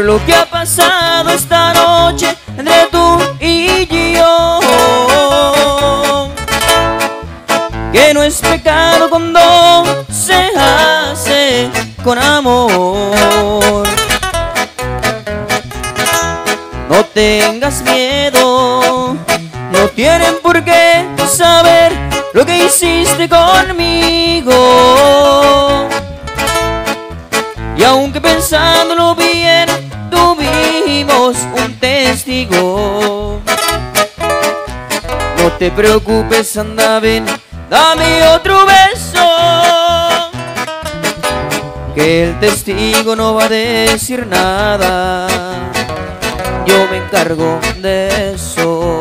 lo que ha pasado esta noche entre tú y yo, que no es pecado cuando se hace con amor. No tengas miedo, no tienen por qué saber lo que hiciste conmigo. Y aunque pensándolo bien, tuvimos un testigo. No te preocupes, anda, ven, dame otro beso, que el testigo no va a decir nada. Yo me encargo de eso.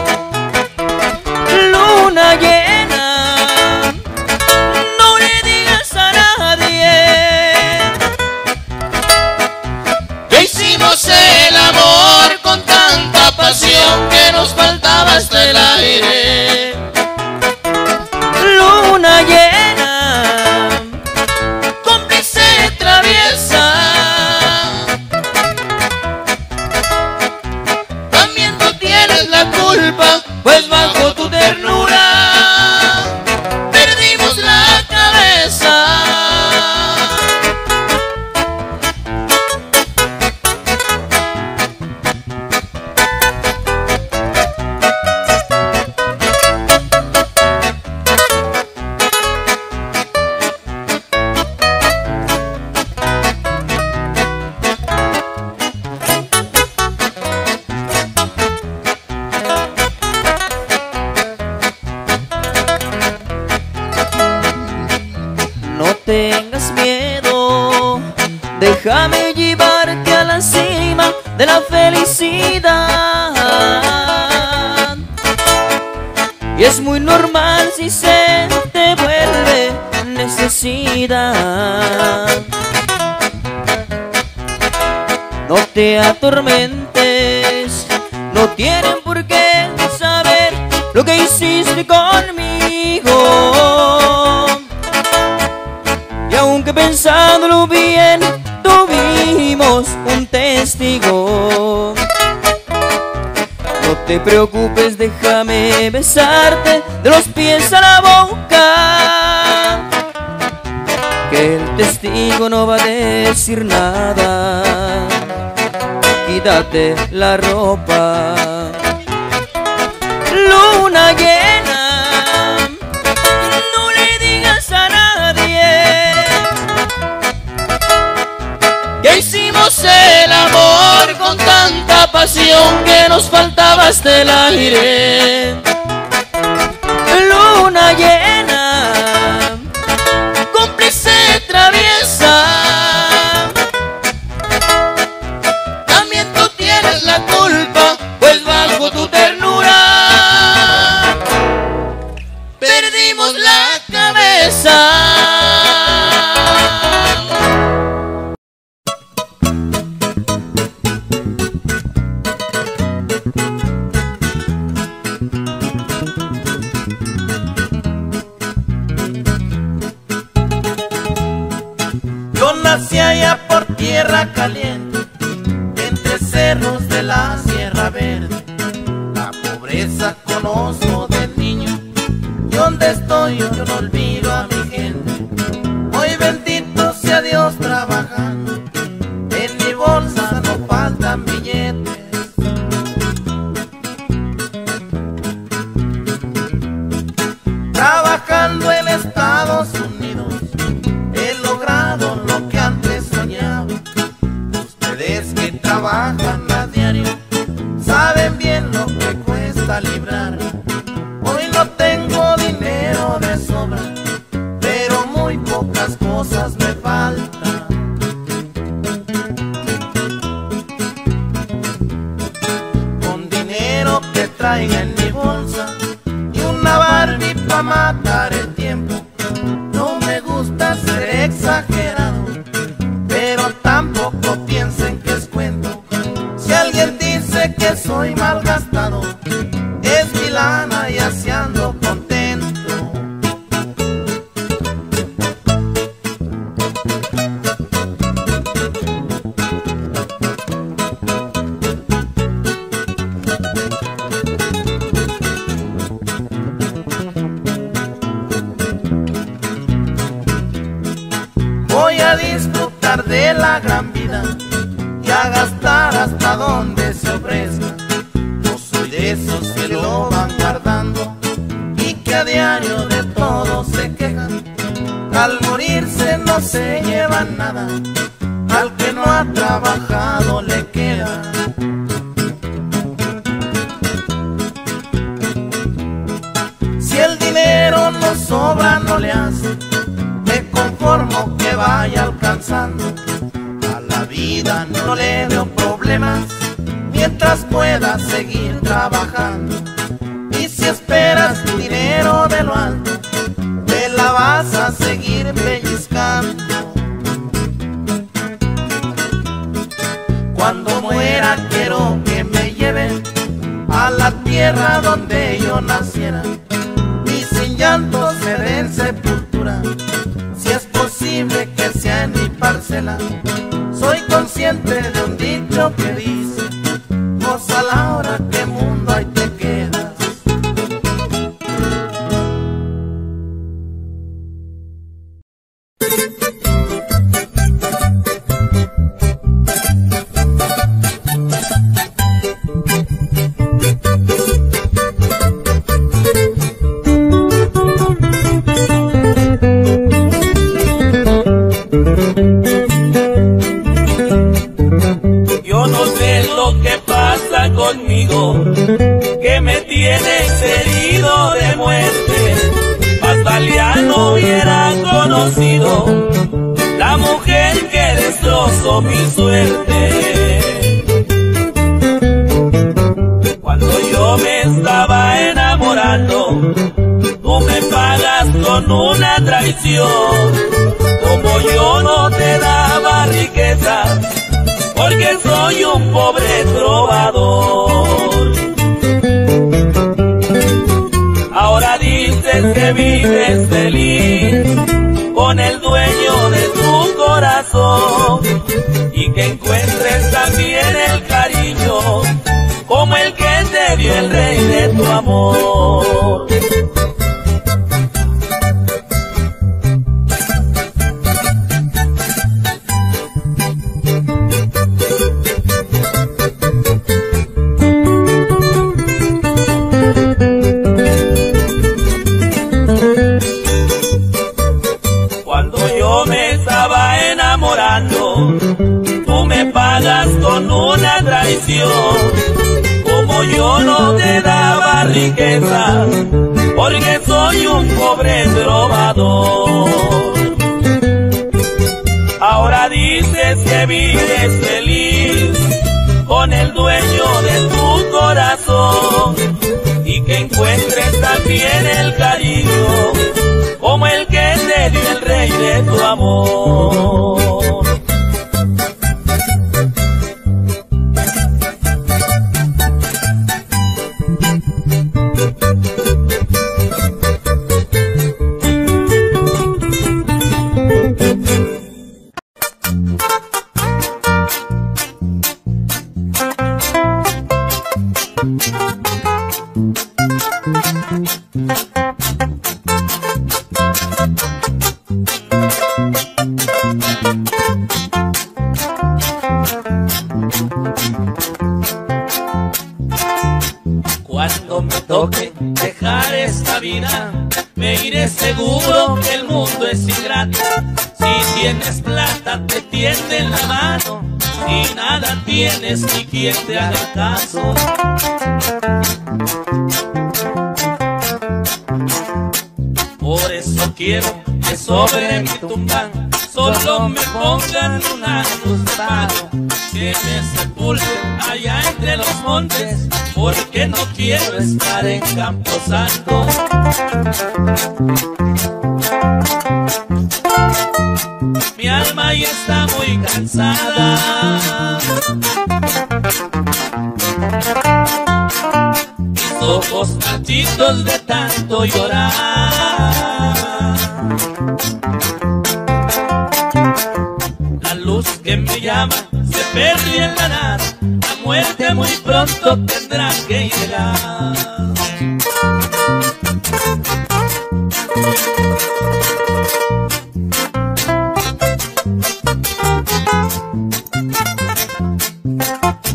Luna llena, no le digas a nadie que hicimos el amor con tanta pasión que nos faltaba hasta el aire. Luna llena, cómplice traviesa, también tú tienes la culpa, pues bajo tu ternura perdimos la cabeza. no tengas miedo, déjame llevarte a la cima de la felicidad. Y es muy normal si se te vuelve necesidad. No te atormentes, no tienen por qué saber lo que hiciste conmigo. Y aunque pensándolo bien, tuvimos un testigo. No te preocupes, déjame besarte de los pies a la boca, que el testigo no va a decir nada. Quítate la ropa. Luna llena, no le digas a nadie Que hicimos el amor con tanta pasión que nos faltaba hasta el aire. luna llena, Cómplice traviesa, también tú tienes la culpa, pues bajo tu ternura perdimos la cabeza. Yo nací allá por tierra caliente, entre cerros de la Sierra Verde. La pobreza conozco de niño, y donde estoy yo no olvido a mi gente. Hoy bendito sea Dios trabajando, en mi bolsa no faltan billetes. Trabajando en Estados Unidos he logrado lo que antes soñaba. Ustedes que trabajan a diario saben bien lo que cuesta librar. Hoy no tengo dinero de sobra, pero muy pocas cosas me faltan. Con dinero que traiga en mi bolsa y una Barbie pa' matar el tiempo. No me gusta ser exagerado, pero tampoco piensen que es cuento. Si alguien dice que soy malgastado, es mi lana y así ando contento. a donde se ofrezca. No soy de esos que lo van guardando y que a diario de todo se quejan. Al morirse no se llevan nada, al que no ha trabajado le queda. Si el dinero no sobra no le hace, me conformo que vaya alcanzando. A la vida no le veo problemas, mientras pueda seguir trabajando. Y si esperas dinero de lo alto, te la vas a seguir pellizcando. Cuando muera quiero que me lleven a la tierra donde yo naciera y sin llantos me den sepultura. Si es posible que sea en mi parcela, soy consciente de un dicho que dice: goza la hora que mundo ahí te quedas. Que me tienes herido de muerte, más valía no hubiera conocido la mujer que destrozó mi suerte. Cuando yo me estaba enamorando, tú me pagas con una traición. Como yo no te daba riqueza, porque soy un pobre trovador. Ahora dices que vives feliz con el dueño de tu corazón y que encuentres también el cariño como el que te dio el rey de tu amor. Tú me pagas con una traición. Como yo no te daba riqueza, porque soy un pobre trovador. Ahora dices que vives feliz con el dueño de tu corazón y que encuentres también el cariño como el que te dio el rey de tu amor. Cuando me toque dejar esta vida, me iré seguro que el mundo es ingrato. Si tienes plata te tienden la mano, si nada tienes ni quien te haga caso. Por eso quiero que sobre mi tumba solo me pongan una cruz de palo, que me sepulten allá entre los montes, porque no quiero estar en Camposanto. Mi alma ya está muy cansada, mis ojos marchitos de tanto llorar. La luz que me llama se perdió en la nada, la muerte muy pronto tendrá que llegar.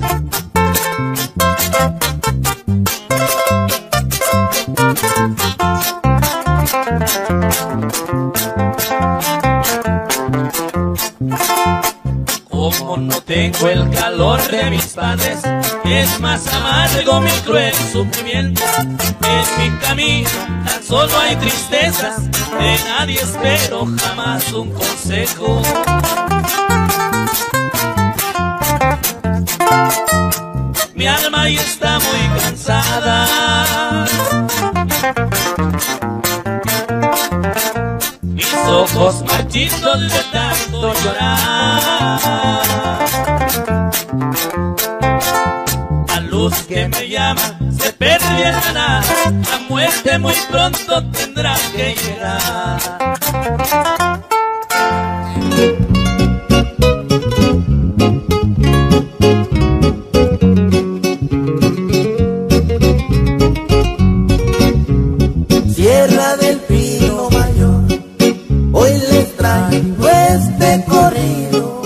Como no tengo el calor de mis padres, es más amargo mi cruel sufrimiento. En mi camino tan solo hay tristezas, de nadie espero jamás un consejo. Mi alma ya está muy cansada, mis ojos marchitos de tanto llorar. La luz que me llama se perdió en la nada, la muerte muy pronto tendrá que llegar. Sierra del Pino Mayor, hoy les traigo este corrido,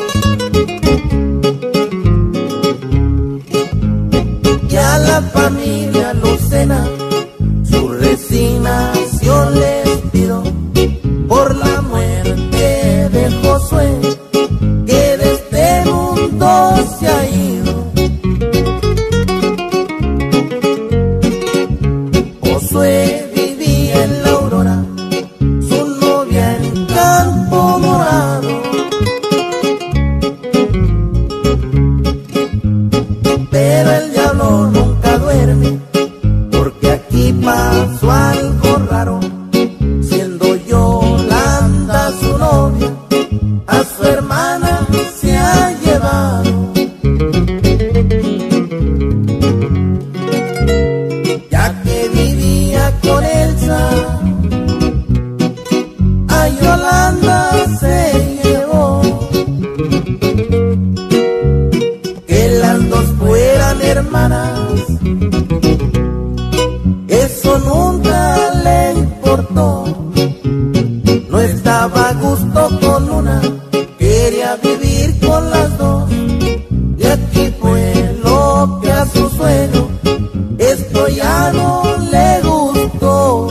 y a la familia Lucena su resignación les pido por la muerte de Josué, que de este mundo se ha ido. Josué vivía en la Aurora, su novia en Campo Morado, pero el diablo nunca duerme, porque aquí pasó algo raro. Siendo Yolanda su novia, a su hermana se ha llevado. Ya que vivía con Elsa, a Yolanda se llevó. Que las dos fueran hermanas, eso nunca le importó. No estaba a gusto con una, quería vivir con las dos. Y aquí fue lo que a su suegro esto ya no le gustó.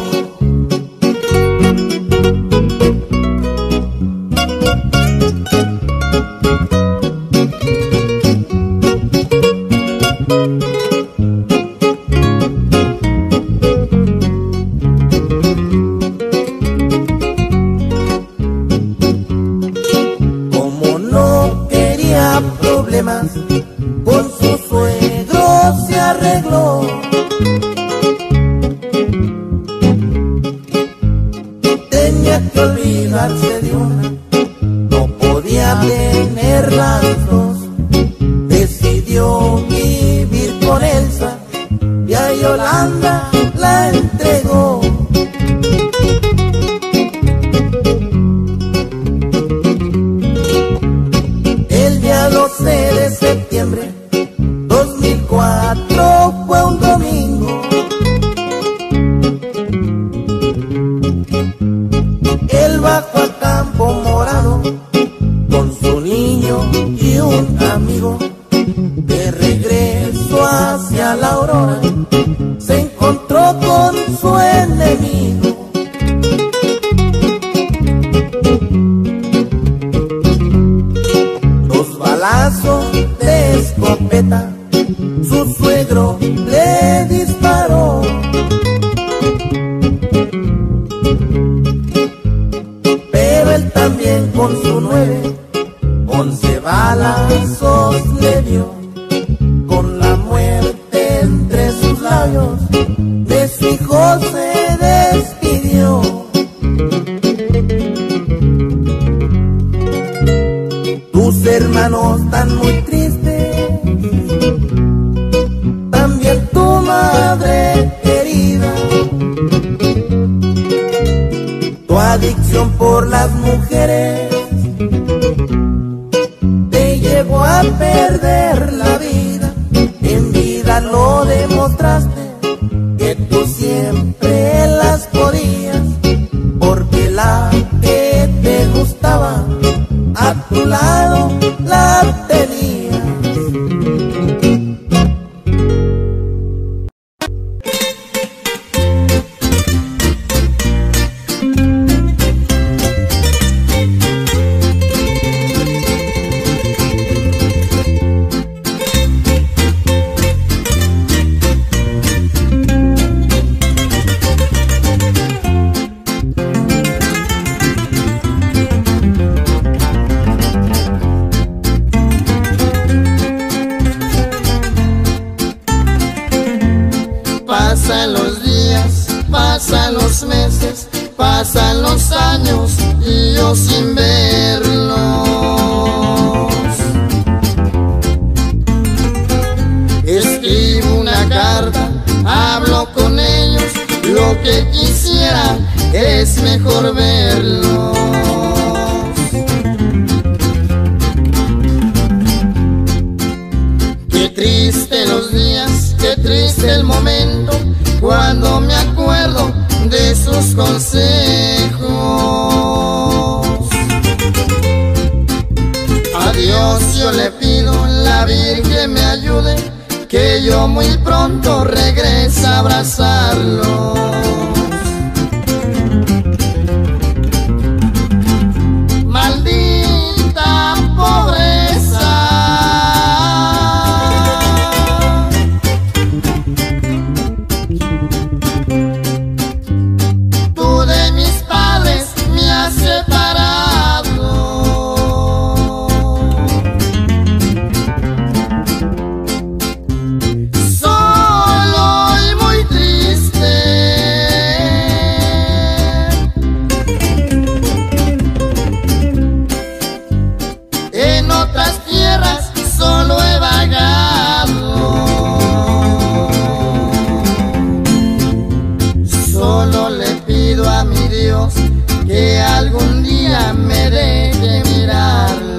Como no quería problemas, con su suegro se arregló. Tenía que olvidarse de una, no podía tener las dos. Decidió vivir con Elsa y a Yolanda la entregó. El día 12 de septiembre 2004 fue un domingo. Él bajó a Campo Morado con su niño y un amigo. De regreso hacia la Aurora se encontró con su enemigo. Dos balazos de escopeta su suegro le disparó. Pero él también con su 11 balazos le dio. Con la muerte entre sus labios, de su hijo se despidió. Tus hermanos están muy tristes, también tu madre querida. Tu adicción por las mujeres que quisiera es mejor verlos. Qué triste los días, qué triste el momento cuando me acuerdo de sus consejos. A Dios yo le pido, la Virgen me ayude, que yo muy pronto regrese a abrazarlos. Maldita pobreza, tú de mis padres me has separado. Solo y muy triste, en otras tierras solo he vagado. Solo le pido a mi Dios que algún día me deje mirarlos.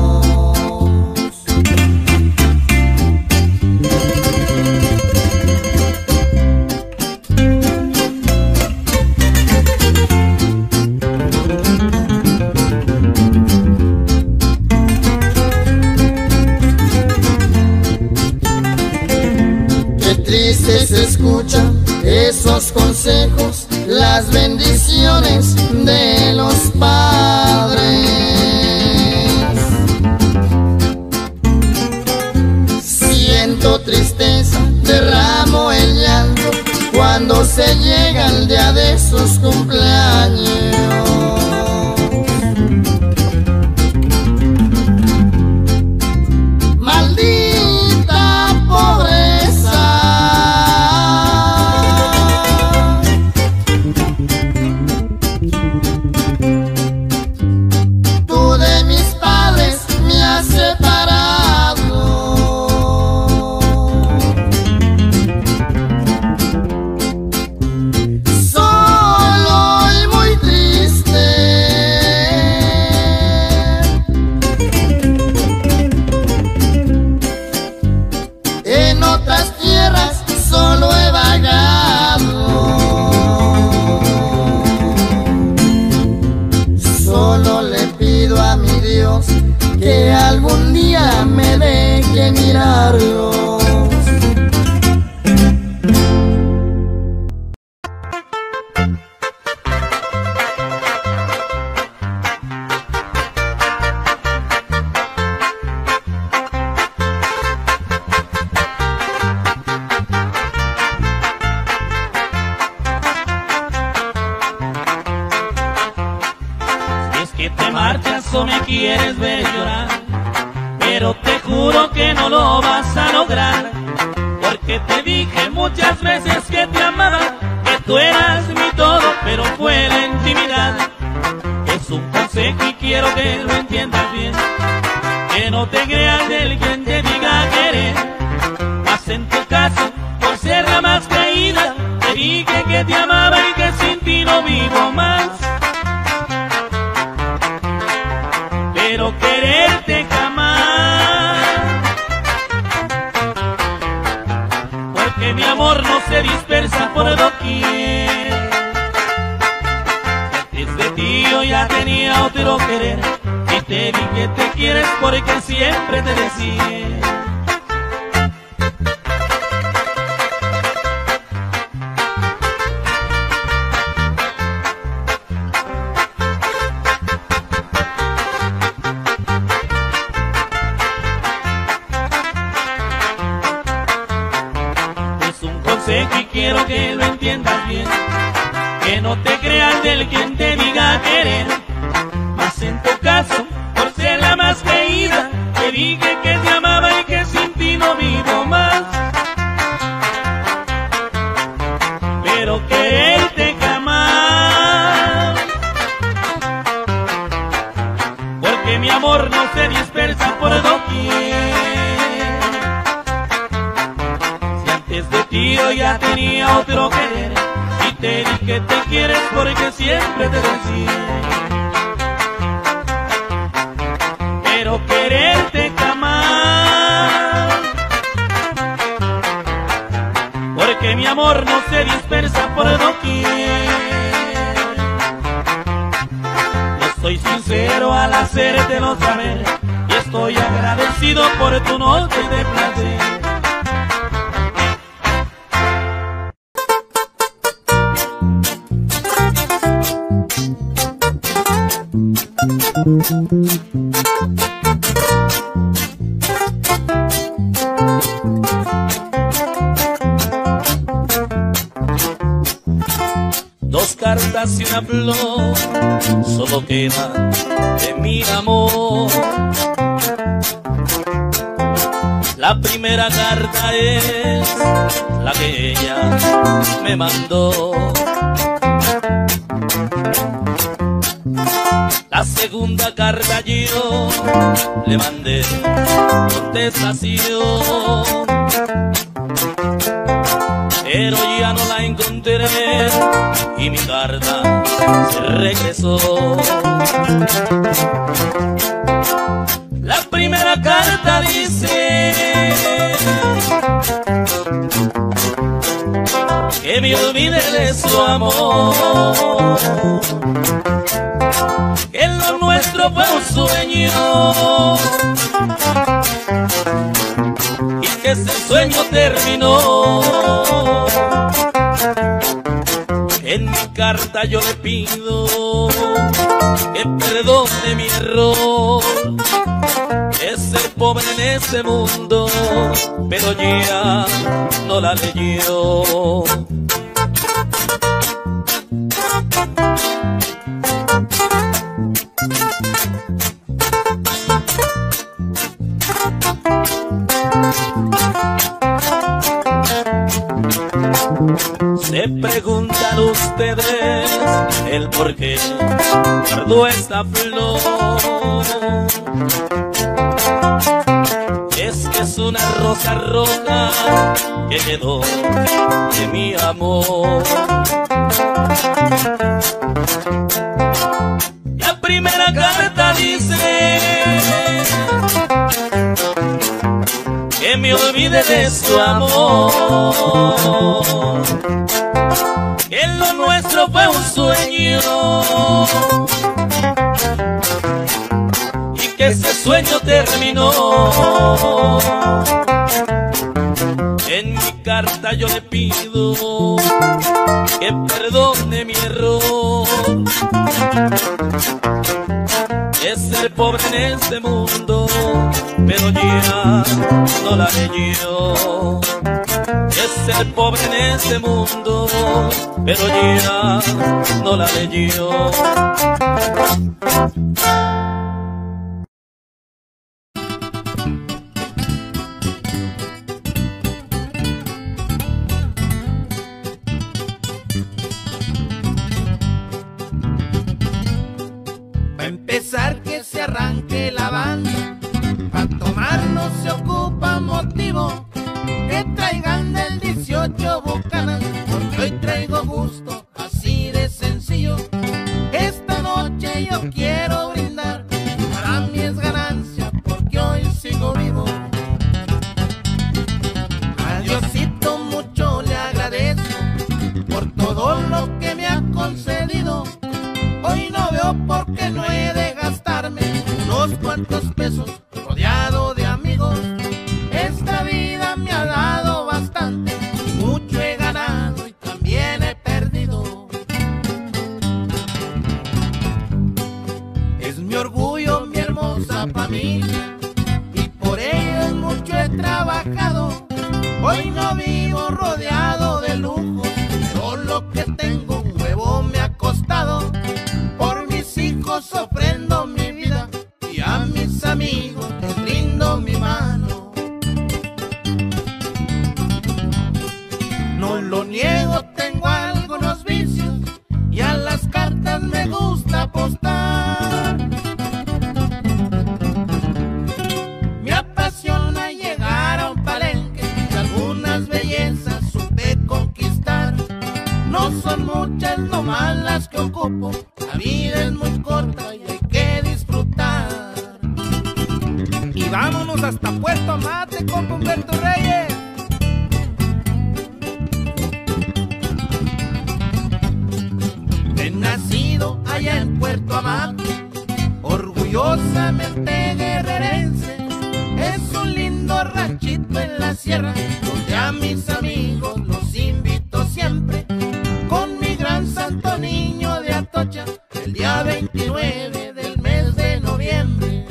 Qué triste se escuchan esos consejos, las bendiciones de los padres. Siento tristeza, derramo el llanto cuando se llega el día de sus cumpleaños. Maldita pobreza, tú de mis padres me has separado. Solo y muy triste, en otras tierras solo he vagado. Solo le pido a mi Dios que algún día me deje mirarlos. Es que te marchas o me quieres ver llorar, pero te juro que no lo vas a lograr, porque te dije muchas veces que te amaba, que tú eras mi todo, pero fue la intimidad. Es un consejo y quiero que lo entiendas bien, que no te creas del quien te diga querer. Mas en tu caso, por ser la más creída, te dije que te amaba y que sin ti no vivo más. Pero quererte jamás, porque mi amor no se dispersa por doquier. Antes de ti yo ya tenía otro querer, y te di que te quieres porque siempre te decía. Y quiero que lo entiendas bien, que no te creas del quien te diga querer. Mas en tu caso, por ser la más creída, te dije que te amaba y que sin ti no vivo más. Pero quererte jamás, porque mi amor no se dispersa por doquier. Desde ti yo ya tenía otro querer, y te di que te quieres porque siempre te decía, pero quererte jamás, porque mi amor no se dispersa por doquier. Yo soy sincero al hacértelo saber y estoy agradecido por tu noche de placer. Dos cartas y una flor solo quedan de mi amor. La primera carta es la que ella me mandó. La segunda carta yo le mandé contestación, pero ya no la encontré y mi carta se regresó. La primera carta dice que me olvide de su amor, que lo nuestro fue un sueño y que ese sueño terminó. En mi carta yo le pido que perdone mi error, es ser pobre en ese mundo, pero ya no la leyó. Se preguntan ustedes el por qué guardo esta flor. Es que es una rosa roja que quedó de mi amor. La primera carta dice que me olvide de su amor, que lo nuestro fue un sueño y que ese sueño terminó. En mi carta yo le pido que perdone mi error, es ser pobre en este mundo, pero ya no la leyó. Es ser pobre en este mundo, pero ya no la leyó. Va a empezar que se arranque la banda, pa' tomar no se ocupa motivo, que traigan del 18 bucanas, porque hoy traigo gusto, así de sencillo. Esta noche yo quiero brindar, para mí es ganancia, porque hoy sigo vivo. A Diosito mucho le agradezco, por todo lo que me ha concedido. Hoy no veo por qué no he de gastarme unos cuantos pesos rodeado de amigos. Esta vida me ha dado bastante, mucho he ganado y también he perdido. Es mi orgullo, mi hermosa familia, y por ello mucho he trabajado. Hoy no vivo rodeado de lujos, pero lo que tengo un huevo me ha costado. Por mis hijos ofrendo mi vida y a mis amigos les brindo mi mano. No lo niego, tengo algunos vicios y a las cartas me gusta apostar. Me apasiona llegar a un palenque y algunas bellezas supe conquistar. No son las que ocupo. La vida es muy corta y hay que disfrutar. Y vámonos hasta Puerto Mate, compa Humberto Reyes. He nacido allá en Puerto Amate, orgullosamente guerrerense. Es un lindo ranchito en la sierra, donde a mis amigos los invito siempre. Con mi gran Santo Niño de Atocha, el día 29 del mes de noviembre.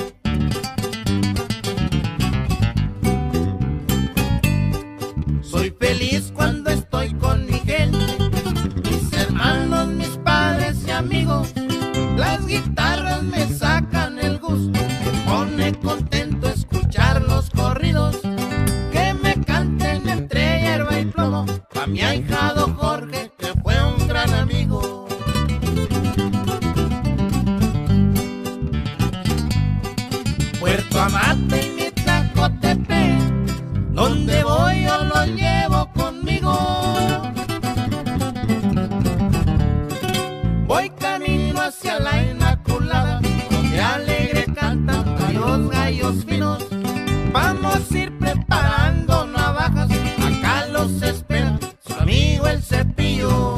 Soy feliz cuando estoy con mi gente, mis hermanos, mis padres y amigos. Las guitarras me sacan el gusto, me pone contento escuchar los corridos que me canten entre hierba y plomo, pa' mi ahijado Jorge, que fue un gran amigo. Puerto Amate y mi Tlacotepec, donde voy yo lo llevo conmigo. Voy camino hacia la Inmaculada, donde alegre cantan los gallos finos. Vamos a ir preparando navajas, acá los espera su amigo el Cepillo.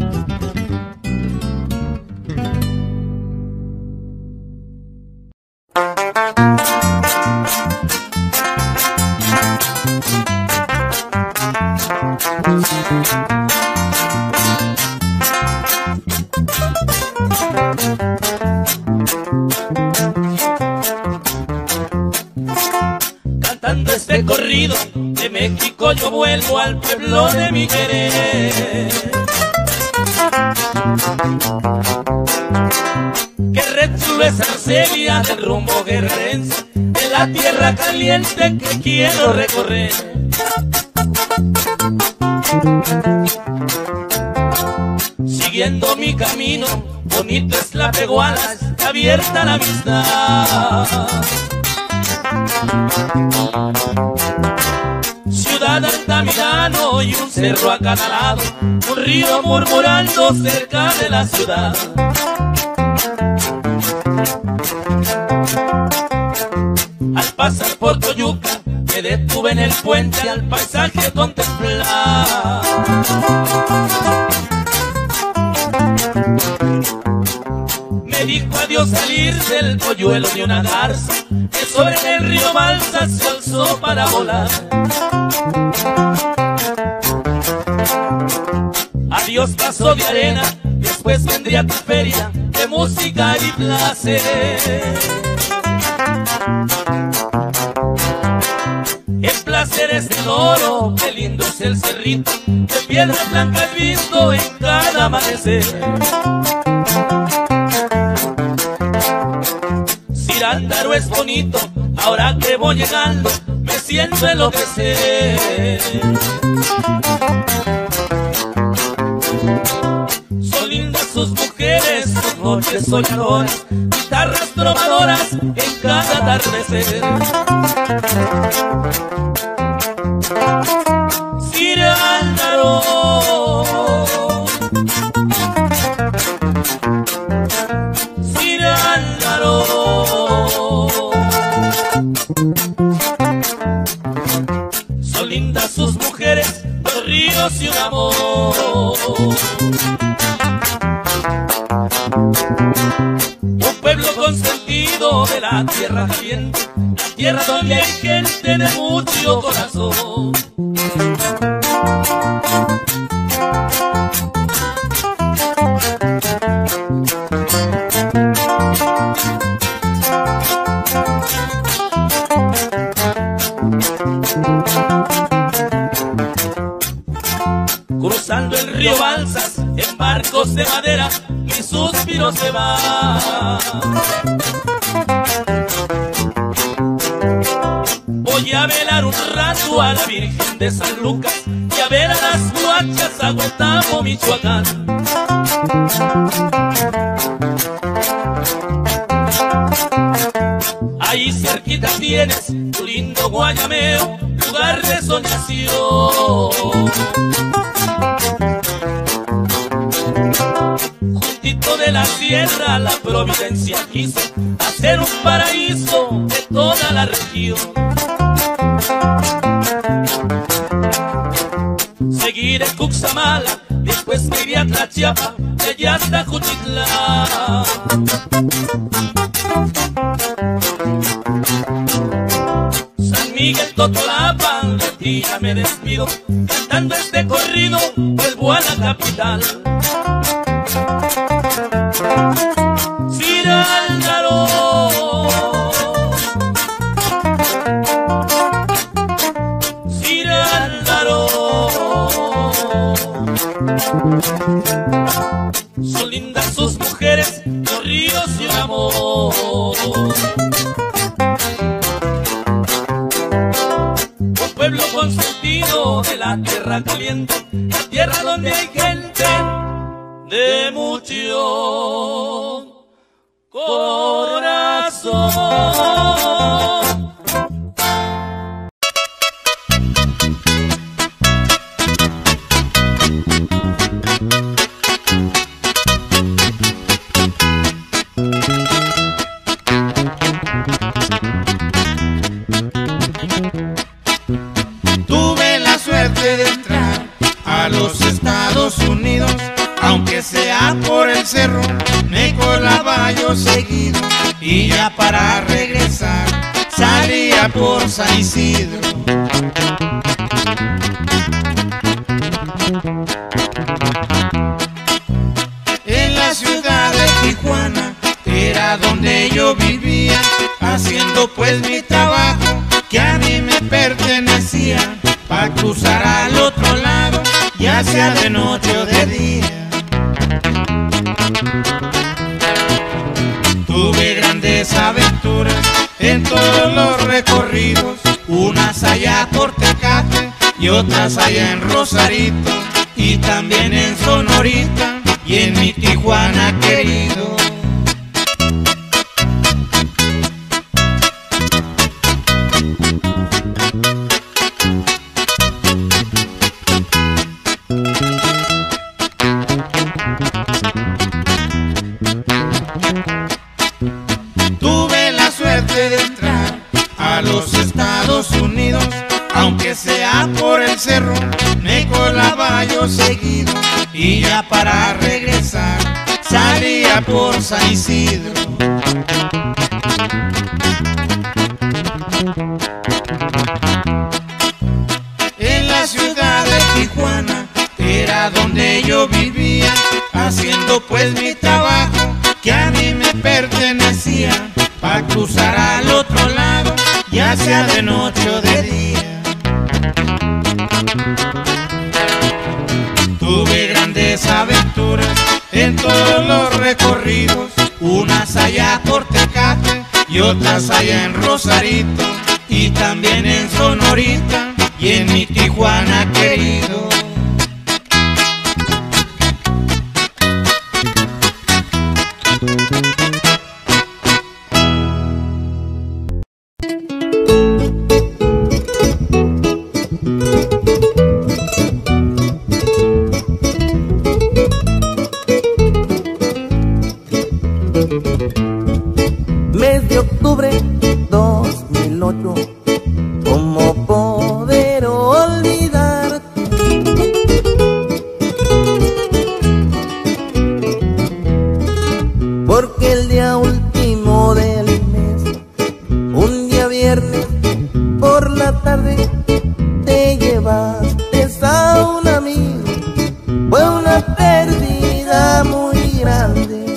Cantando este corrido de México yo vuelvo al pueblo de mi querer. Que red chulo es Arcelia del rumbo guerrerense, de la tierra caliente que quiero recorrer. Siguiendo mi camino, bonito es la Peguala, está abierta la amistad. Ciudad Altamirano y un cerro a cada lado, un río murmurando cerca de la ciudad. Al pasar por Coyuca me detuve en el puente al paisaje contemplar. Me dijo adiós salir del polluelo de una garza que sobre el río Balsa se alzó para volar. Adiós paso de arena, después vendría tu feria de música y placer. El placer es el oro, qué lindo es el cerrito, de piedras blancas visto en cada amanecer. Cirándaro es bonito, ahora que voy llegando me siento enloquecer. Son lindas sus mujeres, sus noches soñadoras, guitarras trovadoras en cada atardecer. Cirándaro, Cirándaro, son lindas sus mujeres, los ríos y un amor. Un pueblo consentido de la tierra caliente, la tierra donde hay gente de mucho corazón. Cruzando el río Balsas en barcos de madera, mi suspiro se va. Voy a velar un rato a la Virgen de San Lucas y a ver a las guachas a Huetamo, Michoacán. Ahí cerquita tienes tu lindo Guayameo, lugar de soñación. de la sierra la providencia quiso hacer un paraíso de toda la región. Seguir en Cuxamala, después me iría a Tlachiapa, de allá hasta Juchitlán. San Miguel Totolapan, de ti ya me despido, cantando este corrido, vuelvo a la capital. Cirandaro, Cirandaro, son lindas sus mujeres, los ríos y el amor. Un pueblo consentido de la tierra caliente, la tierra donde hay gente de mucho corazón. Tuve la suerte de entrar a los Estados Unidos, aunque sea por el cerro, me colaba yo seguido, y ya para regresar salía por San Isidro. En la ciudad de Tijuana era donde yo vivía, haciendo pues mi trabajo que a mí me pertenecía, pa' cruzar al otro lado, ya sea de noche o de día. Tuve grandes aventuras en todos los recorridos, unas allá por Tecate y otras allá en Rosarito, y también en Sonorita y en mi Tijuana querido. Tuve la suerte de entrar a los Estados Unidos, aunque sea por el cerro, me colaba yo seguido, y ya para regresar salía por San Isidro. En la ciudad de Tijuana era donde yo vivía, haciendo pues mi trabajo que a mí me pertenecía, pa' cruzar al otro lado, ya sea de noche o de día. Tuve grandes aventuras en todos los recorridos, unas allá por Tecate y otras allá en Rosarito, y también en Sonorita y en mi Tijuana querido. Mes de octubre 2008, ¿cómo poder olvidarte? Porque el día último del mes, un día viernes por la tarde, te llevaste a un amigo. Fue una pérdida muy grande.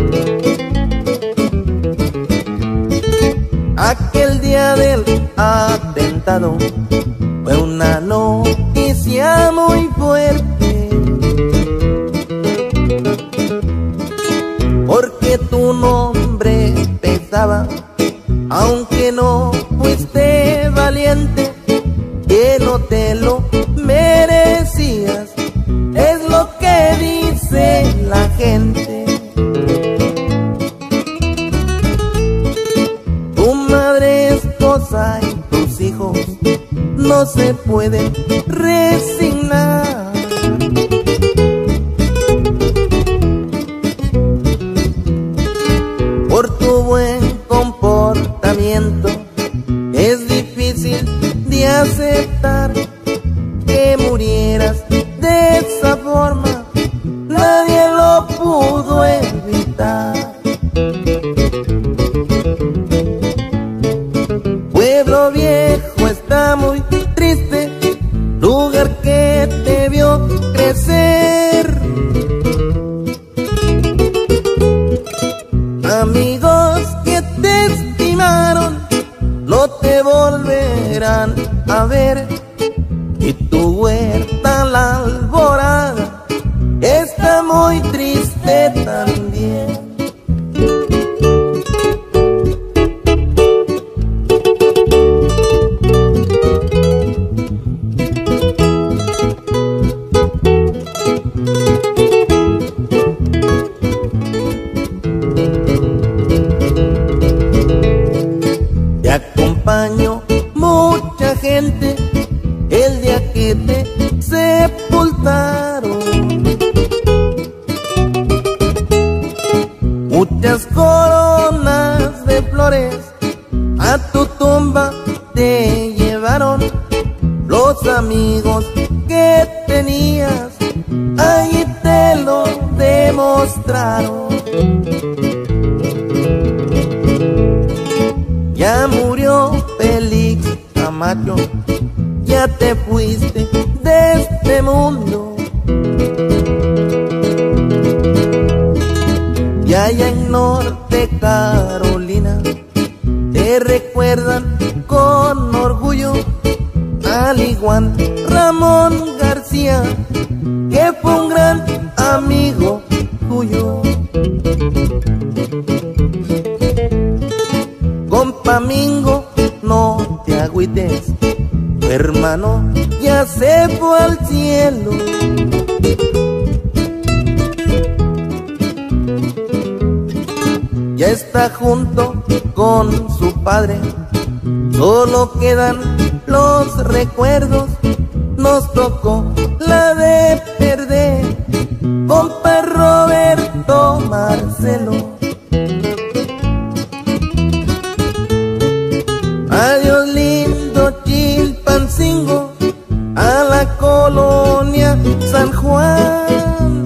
Aquel día del atentado fue una noticia muy fuerte, porque tu nombre pesaba, aunque no fuiste valiente, que no te lo merecías, es lo que dice la gente. Y tus hijos no se pueden resignar. querías de esa forma, nadie lo pudo evitar. Pueblo viejo está muy triste, lugar que te vio crecer. Amigos que te estimaron no te volverán a ver, y tu huerta la alborada está muy triste también. Te acompañó mucha gente el día que te sepultaron. Muchas coronas de flores a tu tumba te llevaron. Los amigos que tenías allí te lo demostraron. Ya murió Félix Camacho, ya te fuiste de este mundo. Y allá en Norte Carolina te recuerdan con orgullo, al igual Ramón García, que fue un gran amigo tuyo. Compa Mingo, no te agüites, tu hermano ya se fue al cielo. Ya está junto con su padre, solo quedan los recuerdos. Nos tocó la de perder, compa Roberto Marcelo. Adiós lindo Chilpancingo, a la colonia San Juan,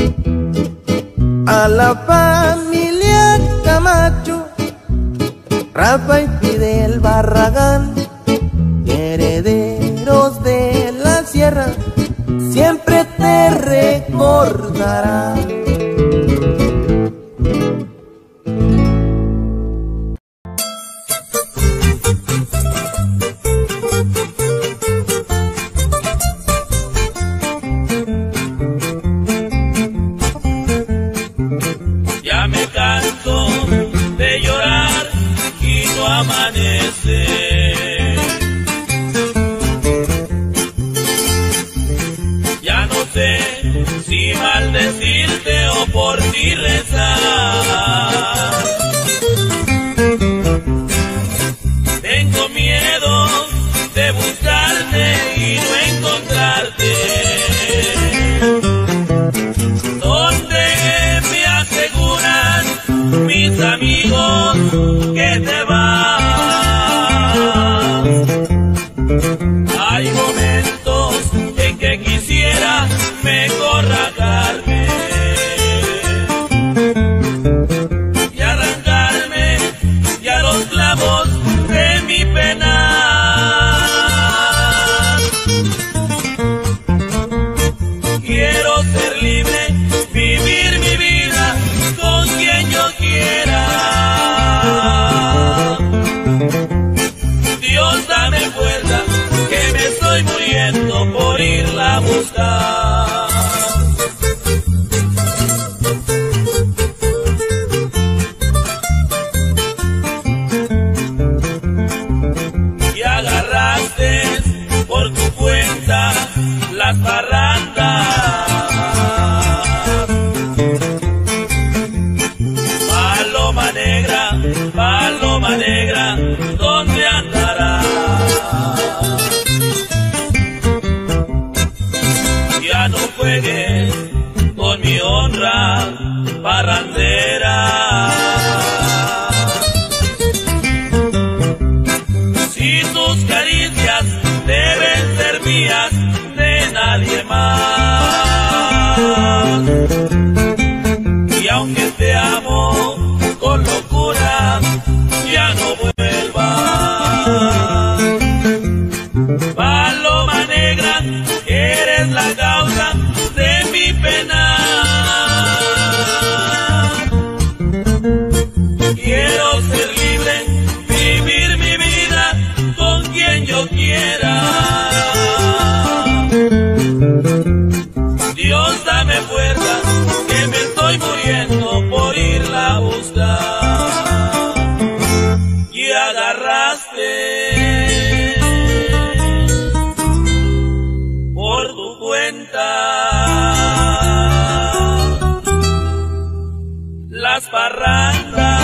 a la familia Camacho, Rafa y Fidel Barragán, herederos de la sierra, siempre te recordarán. Ya me canso de llorar y no amanece. Ya no sé si maldecirte o por ti rezar. Tengo miedo de buscarte y no encontrarte. Mis amigos que te vas. Hay momentos en que quisiera mejor rajarme y arrancarme ya los clavos de mi pena. Quiero ser libre, vivir mi vida con quien yo quiera. Dios, dame fuerza, que me estoy muriendo por irla a buscar. Y agarraste por tu cuenta las parrandas. Paloma negra, ¿dónde andarás? Ya no juegues con mi honra parrandera. Si tus caricias deben ser mías, de nadie más. Y aunque te amo con locura, ya no vuelvas. Paloma negra, eres la causa de mi pena. Quiero ser libre, vivir mi vida con quien yo quiera. Dios, dame fuerza, que me estoy muriendo por irla a buscar. Y agarraste por tu cuenta las parrandas.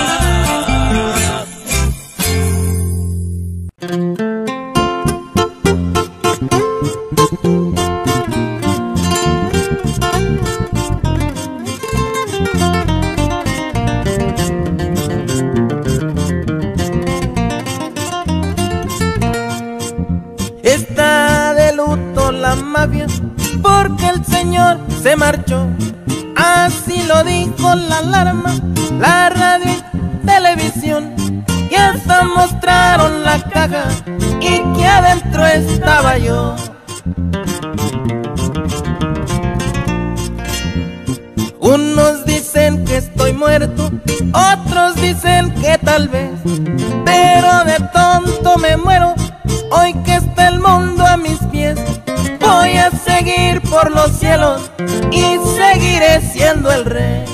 Está de luto la mafia porque el señor se marchó. Así lo dijo la alarma, la radio y televisión, que hasta mostraron la caja y que adentro estaba yo. Unos dicen que estoy muerto, otros dicen que tal vez, pero de tonto me muero hoy que está el mundo a mis pies. Voy a seguir por los cielos y seguiré siendo el rey.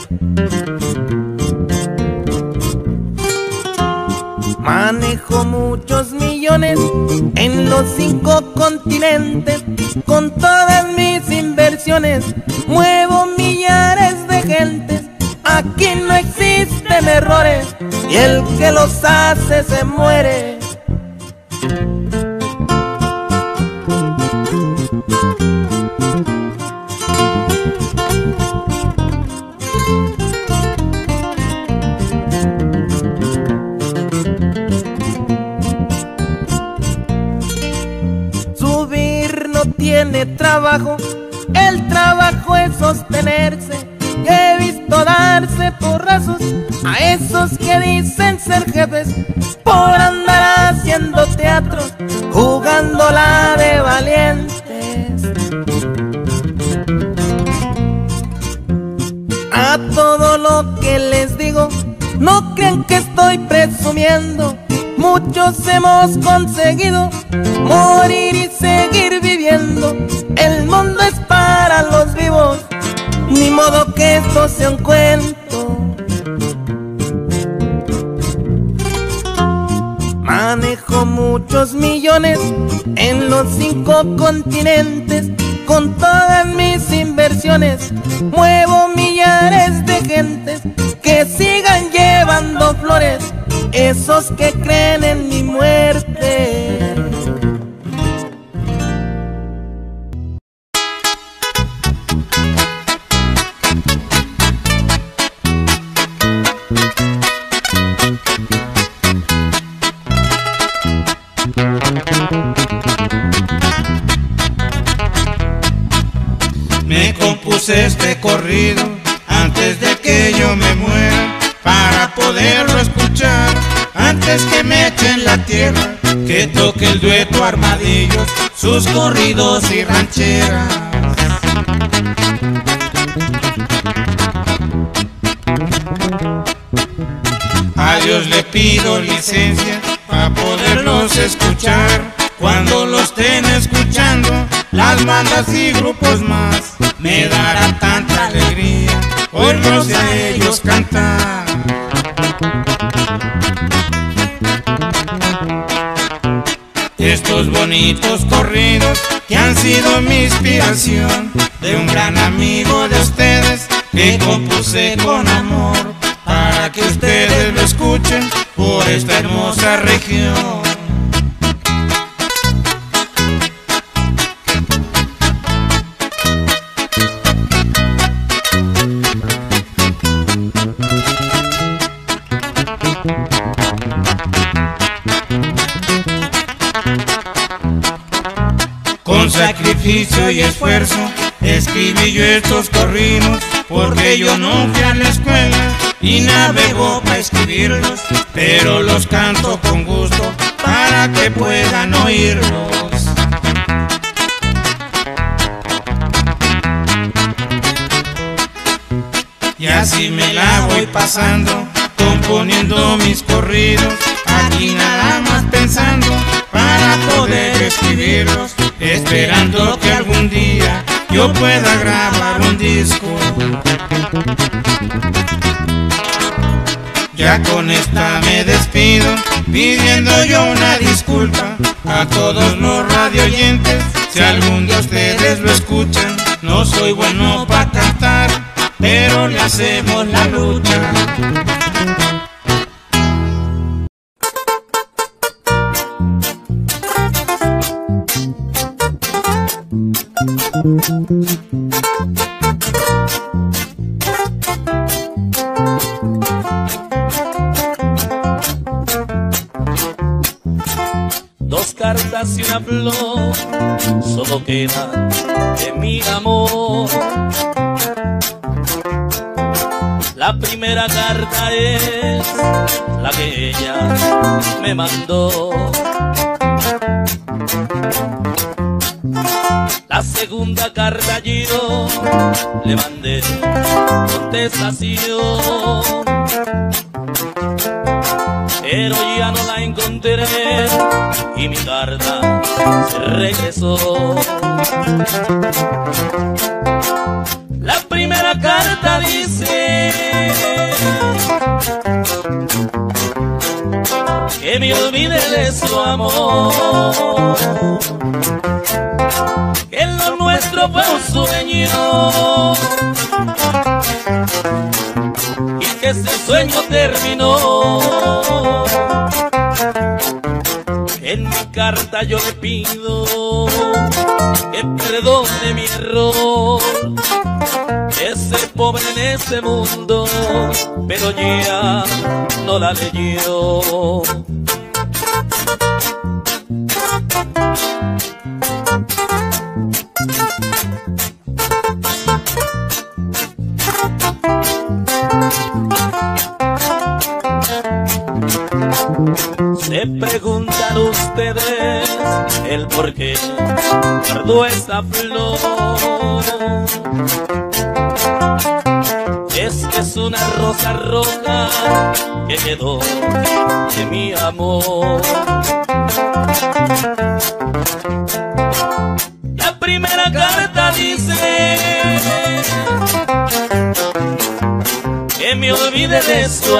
Manejo muchos millones en los 5 continentes. Con todas mis inversiones muevo millares de gentes. Aquí no existen errores y el que los hace se muere. Subir no tiene trabajo, el trabajo es sostenerse. He visto darse porrazos a esos que dicen ser jefes por andar haciendo teatro, jugándola de valientes. A todo lo que les digo, no crean que estoy presumiendo. Muchos hemos conseguido morir y seguir viviendo. El mundo es para los vivos, ni modo que esto sea un cuento. Manejo muchos millones en los 5 continentes. Con todas mis inversiones muevo millares de gentes. Que sigan llevando flores esos que creen en mi muerte. Me compuse este corrido antes de que yo me muera, para poderlo escuchar antes que me echen la tierra. Que toque el dueto Armadillos, sus corridos y rancheras. A Dios le pido licencia para poderlos escuchar. Cuando los estén escuchando las bandas y grupos más, me dará tanta alegría oírlos a ellos cantar. Estos bonitos corridos que han sido mi inspiración, de un gran amigo de ustedes que compuse con amor, para que ustedes lo escuchen por esta hermosa región. Con sacrificio estudio y esfuerzo escribí yo estos corridos, porque yo no fui a la escuela y navego para escribirlos, pero los canto con gusto para que puedan oírlos. Y así me la voy pasando, componiendo mis corridos, aquí nada más pensando para poder escribirlos, esperando que algún día yo pueda grabar un disco. Ya con esta me despido, pidiendo yo una disculpa a todos los radioyentes. Si algún día ustedes lo escuchan, no soy bueno para cantar, pero le hacemos la lucha. Dos cartas y una flor solo quedan de mi amor. La primera carta es la que ella me mandó. La segunda carta yo le mandé contestación, pero ya no la encontré y mi carta se regresó. La primera carta dice que me olvide de su amor, que lo nuestro fue un sueño y que ese sueño terminó. En mi carta yo le pido que perdone mi error, de ser pobre en este mundo, pero ya no la leyó. Se preguntan ustedes el por qué guardo esta flor. Es que es una rosa roja que quedó de mi amor. La primera carta dice que me olvide de su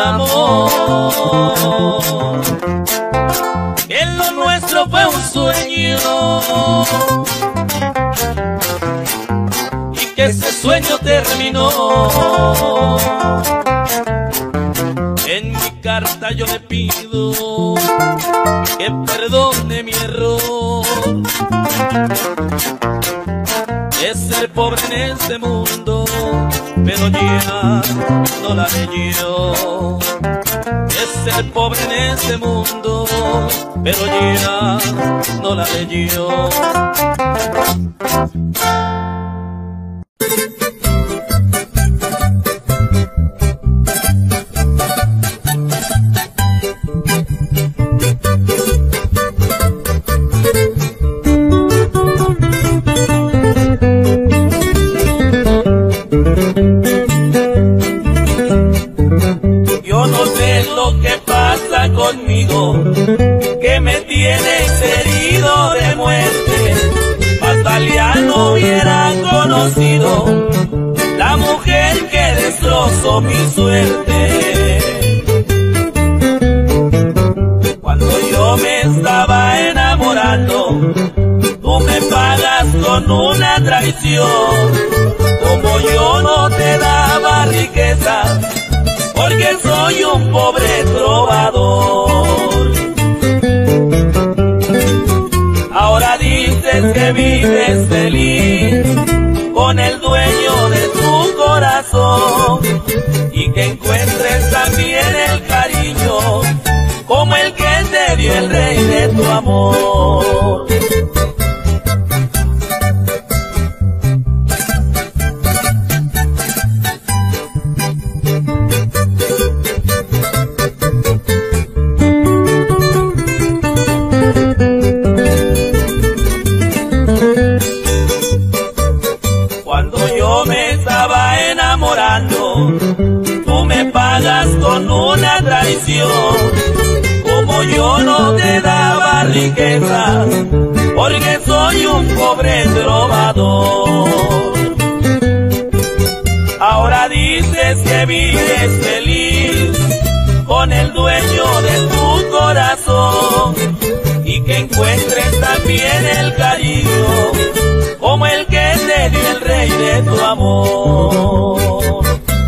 amor, que lo nuestro fue un sueño y que ese sueño terminó. En mi carta yo le pido que perdone mi error, de ser pobre en este mundo, pero ya no la leyó. De ser pobre en este mundo, pero ya no la leyó. Conmigo, que me tienes herido de muerte, más valía no hubiera conocido la mujer que destrozó mi suerte. Cuando yo me estaba enamorando, tú me pagas con una traición. Como yo no te daba riqueza, porque soy un pobre trovador. Ahora dices que vives feliz con el dueño de tu corazón y que encuentres también el cariño como el que te dio el rey de tu amor. pagas con una traición. Como yo no te daba riqueza, porque soy un pobre trovador. Ahora dices que vives feliz con el dueño de tu corazón, y que encuentres también el cariño como el que te dio el rey de tu amor.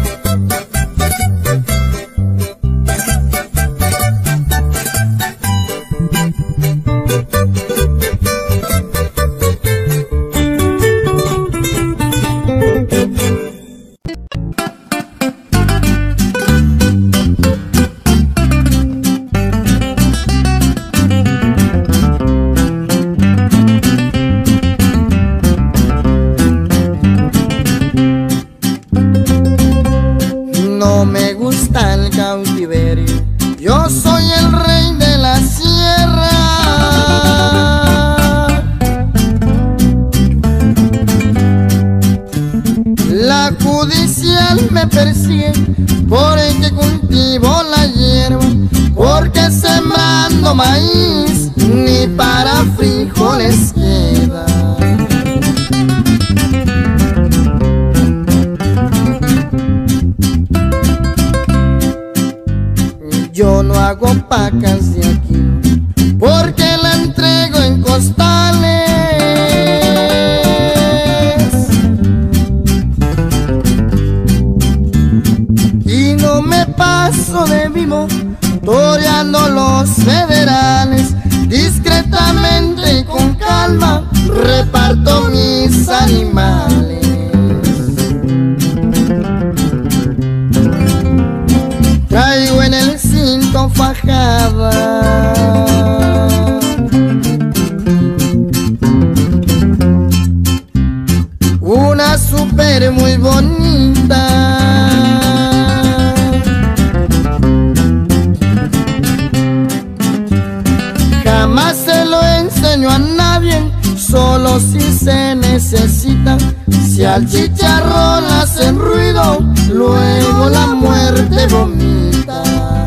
No me gusta el cautiverio, yo soy el rey de la sierra. La judicial me persigue porque cultivo la hierba, porque sembrando maíz ni para frijoles queda. Yo no hago pacas de aquí, porque la entrego en costales. Y no me paso de vivo toreando los federales. Discretamente y con calma reparto mis animales. Traigo en el cinto fajada una súper muy bonita. Jamás se lo enseño a nadie, solo si se necesita. Si al chicharrón hacen ruido, luego la muerte vomita.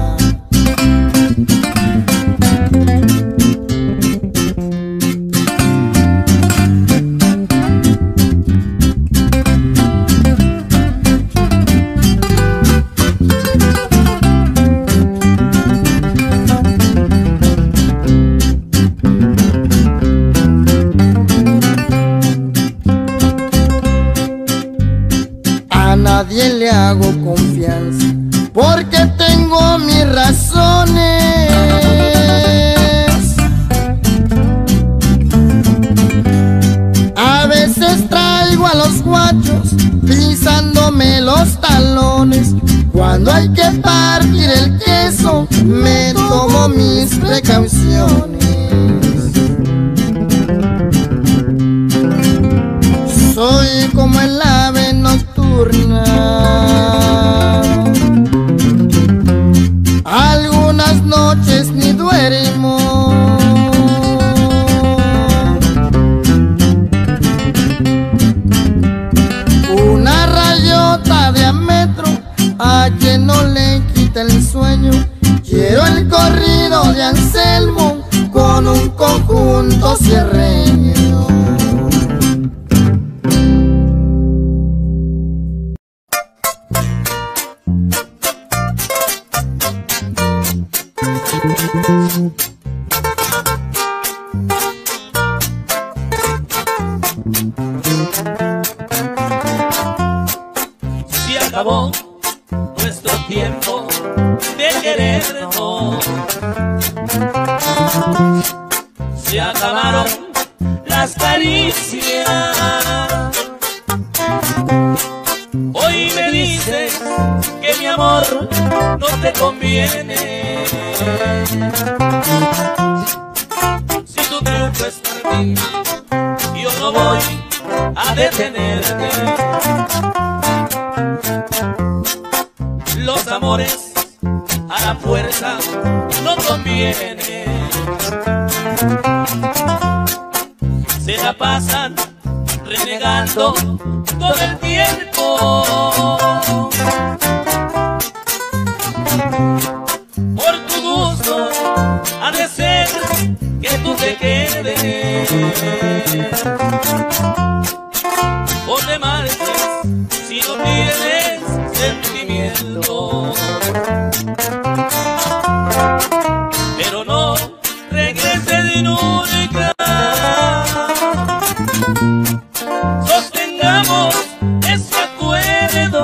A nadie le hago confianza, porque tengo mis razones. A veces traigo a los guachos pisándome los talones. Cuando hay que partir el queso, me tomo mis precauciones. Soy como el ave nocturna, algunas noches ni duermo. Una rayota de a metro a quien no le quita el sueño. Quiero el corrido de Anselmo con un conjunto sierreño. Se acabó nuestro tiempo de querernos, se acabaron las caricias. Hoy me dices que mi amor no te conviene. Si tu truco es partir, yo no voy a detenerte. Los amores a la fuerza no convienen. Se la pasan renegando todo el tiempo. te quedes o te marches si no tienes sentimiento. Pero no regreses nunca. Sostengamos ese acuerdo.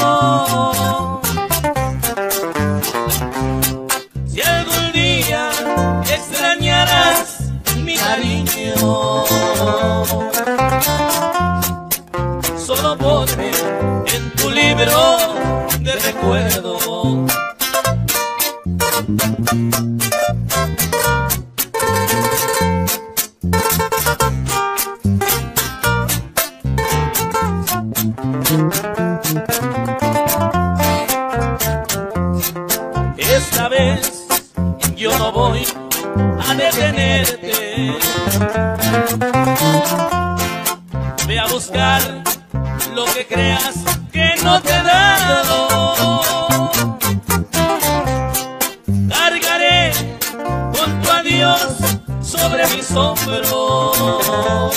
Si algún día extrañarás mi cariño, solo ponme en tu libro de recuerdo. Esta vez yo no voy a detenerte. Ve a buscar lo que creas que no te he dado. Cargaré con tu adiós sobre mis hombros.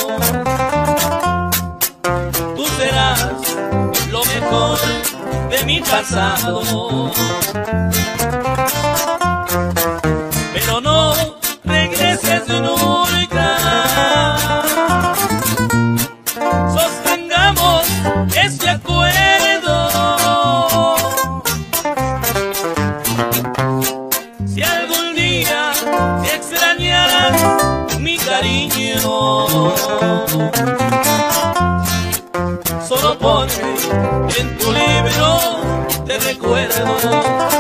Tú serás lo mejor de mi pasado. Pero no regreses nunca. Sostengamos ese acuerdo. Si algún día te extrañarás mi cariño, solo ponme en tu libro de recuerdo.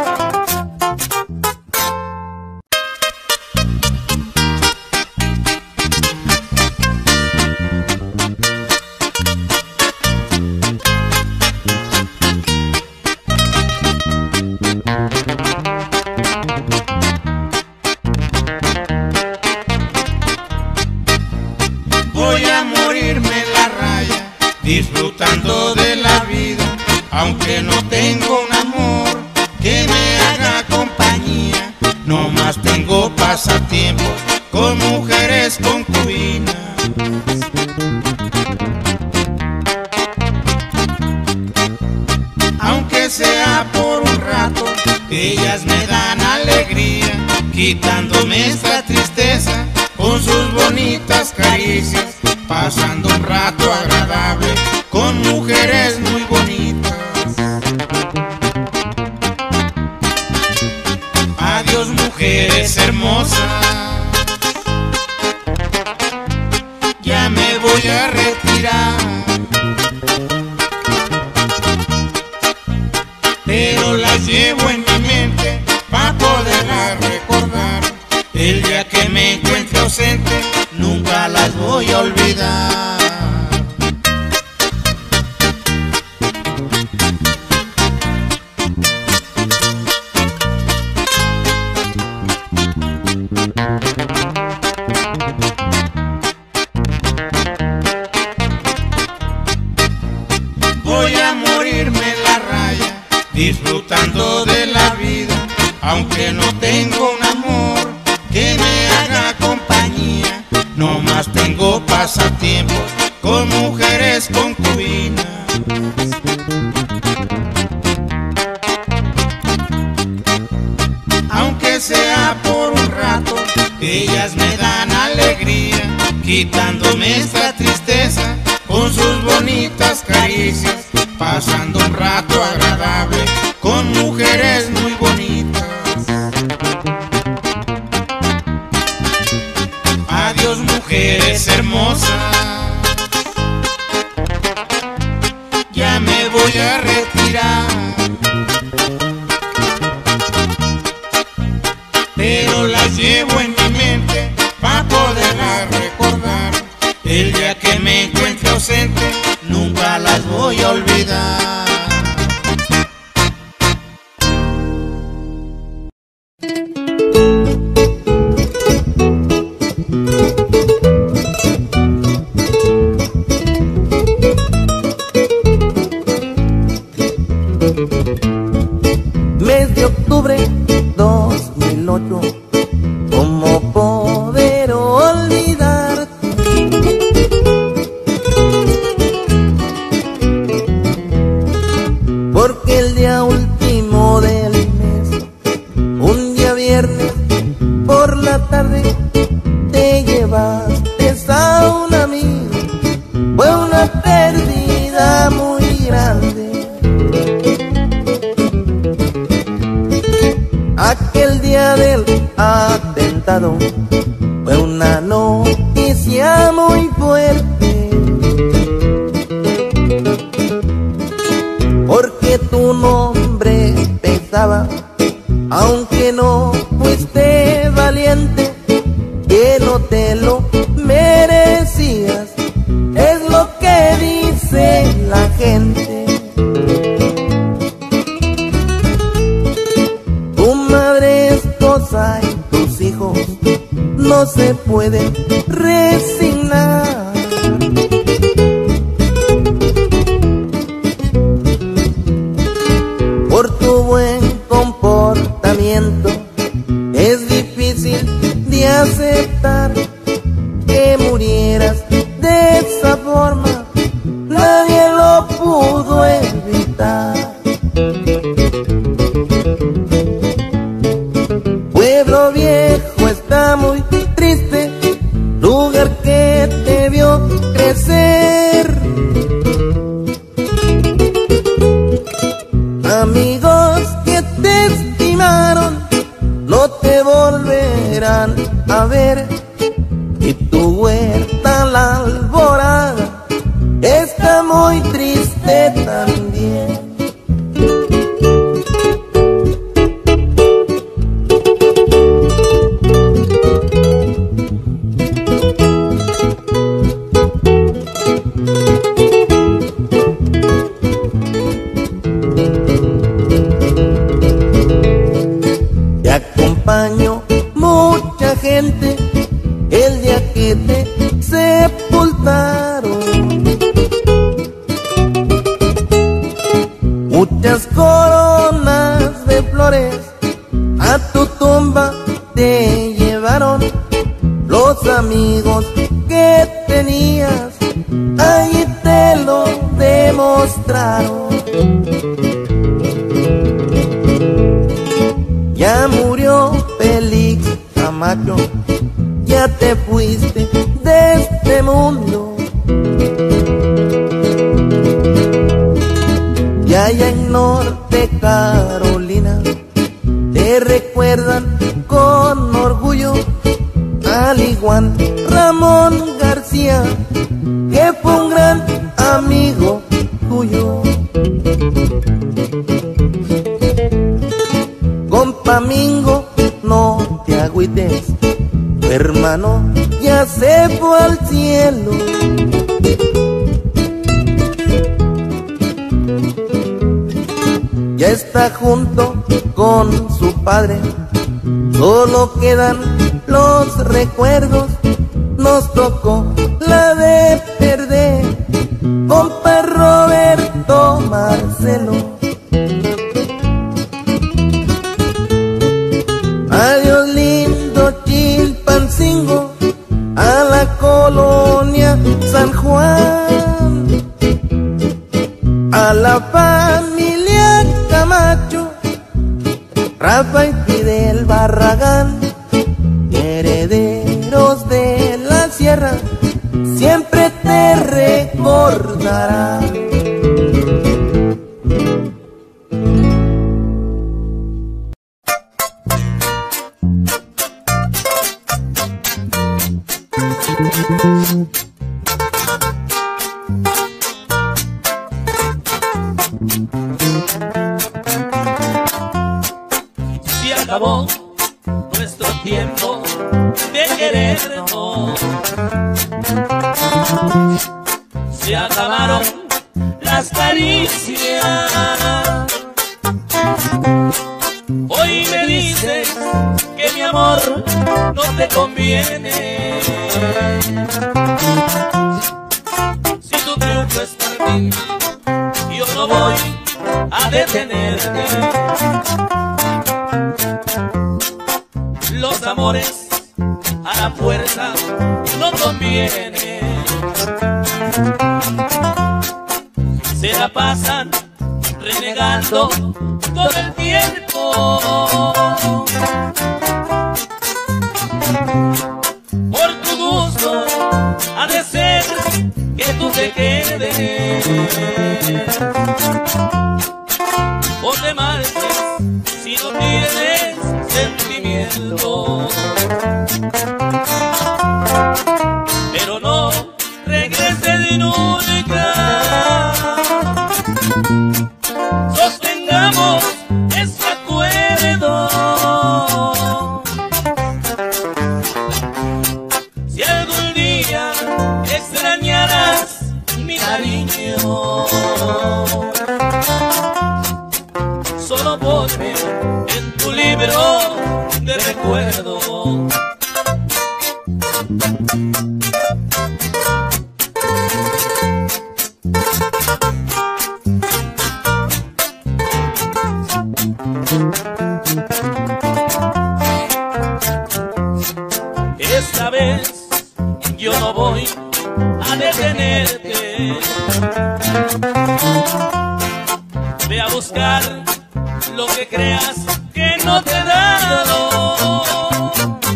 Disfrutando de la vida, aunque no tengo un amor que me haga compañía. No más tengo pasatiempos con mujeres concubinas. Aunque sea por un rato, ellas me dan alegría, quitándome esta tristeza con sus bonitas caricias. Pasando un rato agradable con mujeres muy bonitas. Adiós, mujeres hermosas, ya me voy a retirar. Pero las llevo en mi mente para poderlas recordar. El día que me encuentre ausente, nunca las voy a olvidar. Voy a morirme en la raya, disfrutando de la vida, aunque no tengo un amor que me haga compañía. No más tengo pasatiempos con mujeres concubinas. Aunque sea por un rato, ellas me dan alegría, quitándome esta tristeza con sus bonitas caricias. Pasando un rato agradable con mujeres muy bonitas. Adiós, mujeres hermosas, ya me voy a retirar. Pero las llevo en mi mente para poderlas recordar. El día que me encuentre ausente, nunca las voy a olvidar. Mes de octubre 2008, ¿cómo poder olvidar contado, fue una noticia muy fuerte, porque tu nombre pesaba, aunque no fuiste valiente, que no te lo merecías, es lo que dice la gente. Tu madre es cosa y tus hijos no se pueden resignar. Por tu buen comportamiento es difícil de aceptar que murieras de esa forma, nadie lo pudo evitar. Pueblo Viejo está muy triste, lugar que te vio crecer. Amigos que te estimaron no te volverán a ver, y tu huerta la alborada está muy triste también. Te acompañó mucha gente el día que te sepultaron. Muchas coronas de flores a tu tumba te llevaron. Los amigos que tenías allí te lo demostraron. Ya murió Félix Camacho, ya te fuiste de este mundo. Y allá en Norte Carolina te recuerdan con orgullo, al igual Ramón García, que fue un gran amigo tuyo. Compa Mingo, no te agüites, tu hermano ya se fue al cielo. Ya está junto con su padre, solo quedan los recuerdos. Nos tocó la de perder, compa Roberto Marcelo. Adiós lindo Chilpancingo, a la colonia San Juan, a la familia Camacho, Rafa y Fidel Barragán, herederos de la sierra, siempre te recordarán. Se acabó nuestro tiempo de querernos, se acabaron las caricias. Hoy me dices que mi amor no te conviene. Si tu truco es partir, yo no voy a detenerte. Los amores a la fuerza no convienen. Se la pasan renegando todo el tiempo. Por tu gusto ha de ser que tú te quedes o te marches si no tienes sentimiento. Solo ponme en tu libro de recuerdos. Esta vez yo no voy a detenerte. Ve a buscar lo que creas que no te he dado.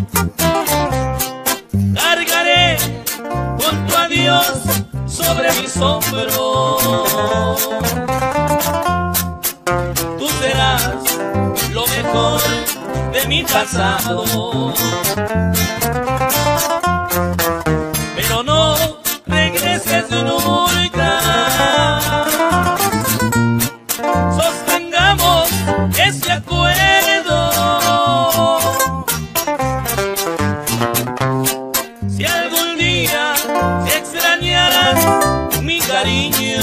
Cargaré con tu adiós sobre mis hombros. Tú serás lo mejor de mi pasado. Pero no regreses nunca. Sostengamos ese acuerdo. Si algún día extrañaras mi cariño,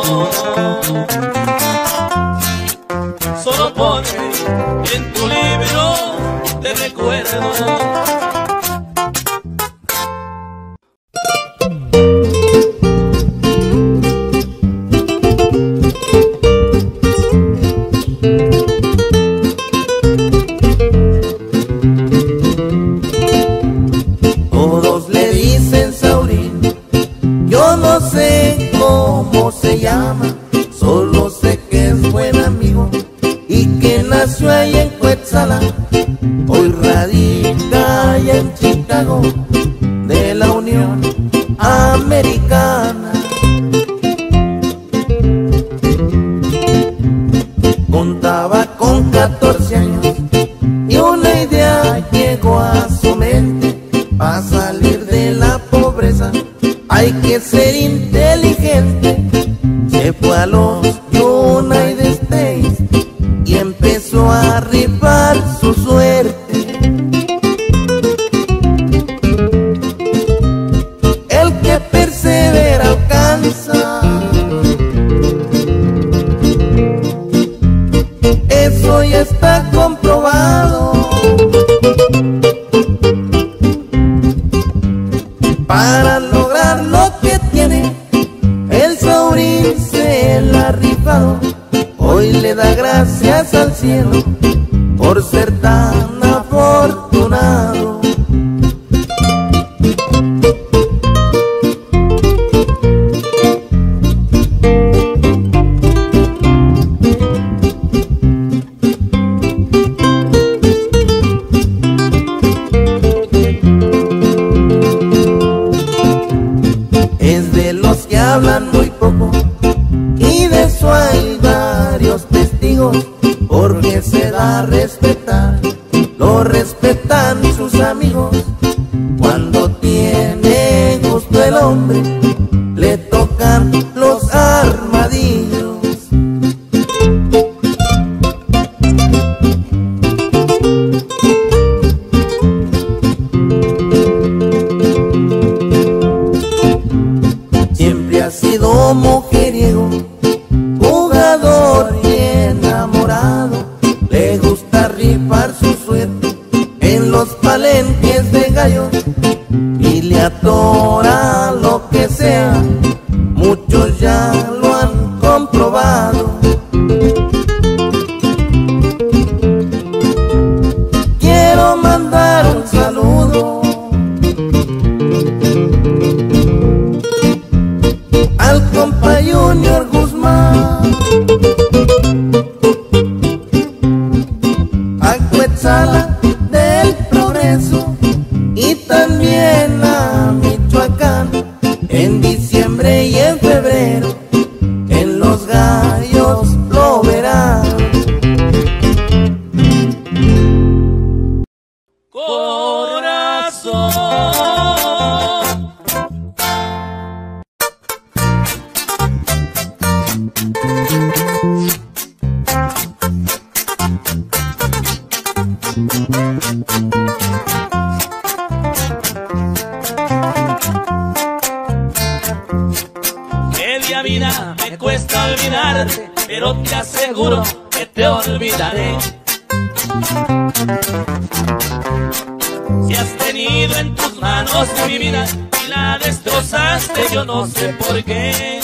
solo ponme en tu libro de recuerdos. Todos le dicen Saurín, yo no sé cómo se llama, solo sé que es buen amigo y que nació ahí en Cuetzalan. Hoy radica allá en Chicago de la Unión Americana. Contaba con 14 años y una idea llegó a su mente. Para salir de la pobreza hay que ser inteligente. Se fue a los United States y empezó a rifar su suerte. El que persevera alcanza, eso ya está comprobado. Para lograr lo que tiene, el Saurín se la ha rifado. Hoy le da gracias al cielo por ser tan afortunado. Es de los que hablan muy poco y de eso hay varios testigos, porque se da a respetar, lo respetan sus amigos. Cuando tiene gusto el hombre, le tocan los armadillos. Siempre ha sido mujeriego, jugador y enamorado. Le gusta rifar su suerte en los palenques de gallos y le atora lo que sea. Muchos ya lo han comprobado. Quiero mandar un saludo al compa Junior Guzmán, a Cuetzalan del Progreso y también a Michoacán. En diciembre y en febrero en Los Gallos lo verán. Corazón, media vida me cuesta olvidarte, pero te aseguro que te olvidaré. Si has tenido en tus manos mi vida y la destrozaste, yo no sé por qué.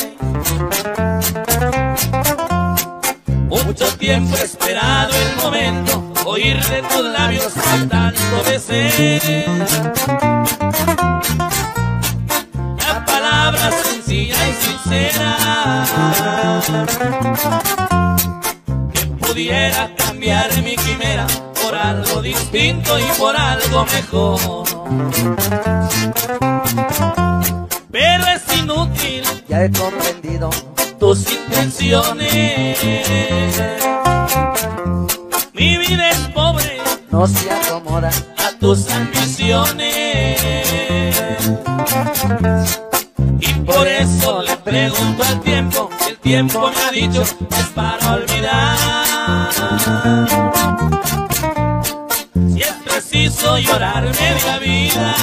Mucho tiempo he esperado el momento, oír de tus labios que tanto besé. La palabra sencilla y sincera que pudiera cambiar mi quimera por algo distinto y por algo mejor. Pero es inútil, ya he comprendido tus intenciones. Mi vida es pobre, no se acomoda a tus ambiciones. Y por eso le pregunto al tiempo, si el tiempo me ha dicho es para olvidar. Si es preciso llorar media vida,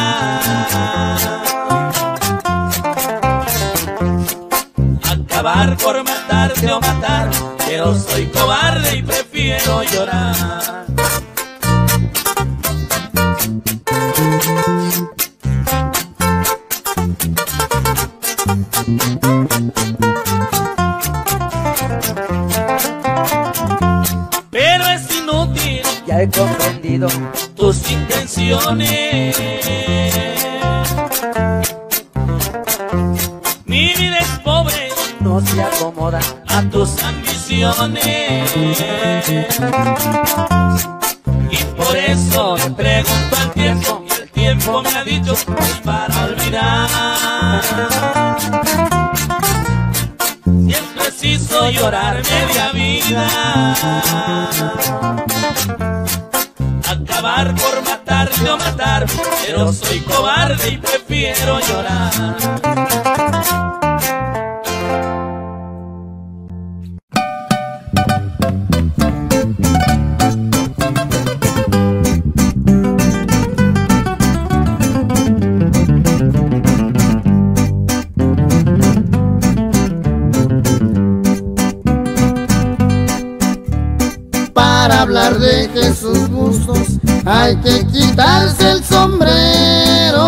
acabar por matarte o matar, pero soy cobarde y prefiero llorar. Pero es inútil, ya he comprendido tus intenciones. Mi vida es pobre, no se acomoda a tus ambiciones. Y por eso le pregunto al tiempo, y el tiempo me ha dicho es para olvidar. Si es preciso llorar media vida, acabar por matarte o matar, pero soy cobarde y prefiero llorar. Para hablar de Jesús Bustos hay que quitarse el sombrero.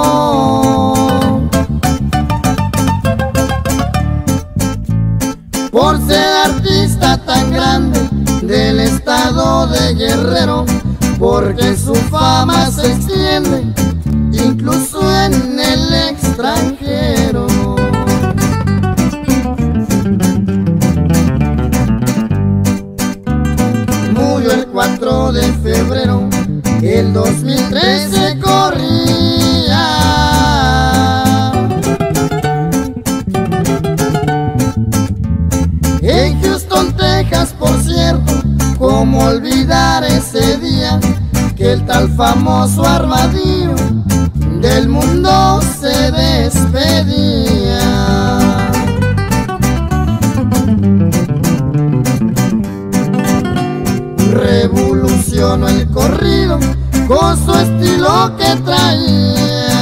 Por ser artista tan grande del estado de Guerrero, porque su fama se extiende incluso en el extranjero. Murió el 4 de febrero, el 2013 corría. En Houston, Texas, por cierto, cómo olvidar ese día que el tal famoso Armadillo del mundo se despedía. Revolucionó el corrido con su estilo que traía.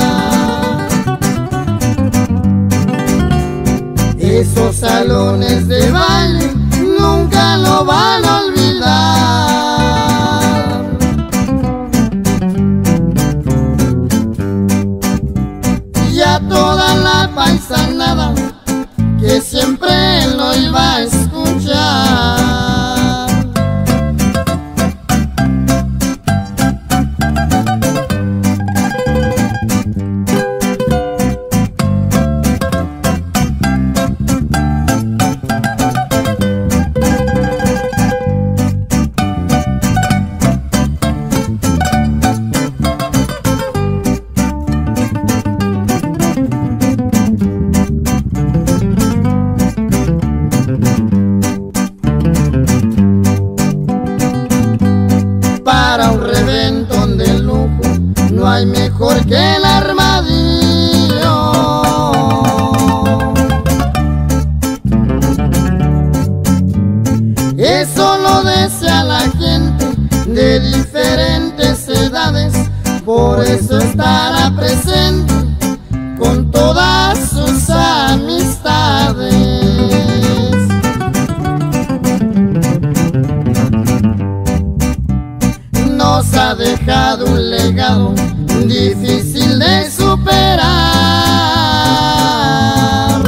Esos salones de baile nunca lo van a olvidar. Y a toda la paisanada que siempre lo iba a escuchar. Para un reventón de lujo no hay mejor que el Armadillo. Eso lo desea la gente de diferentes edades, por eso estará presente con todas sus amistades. legado difícil de superar.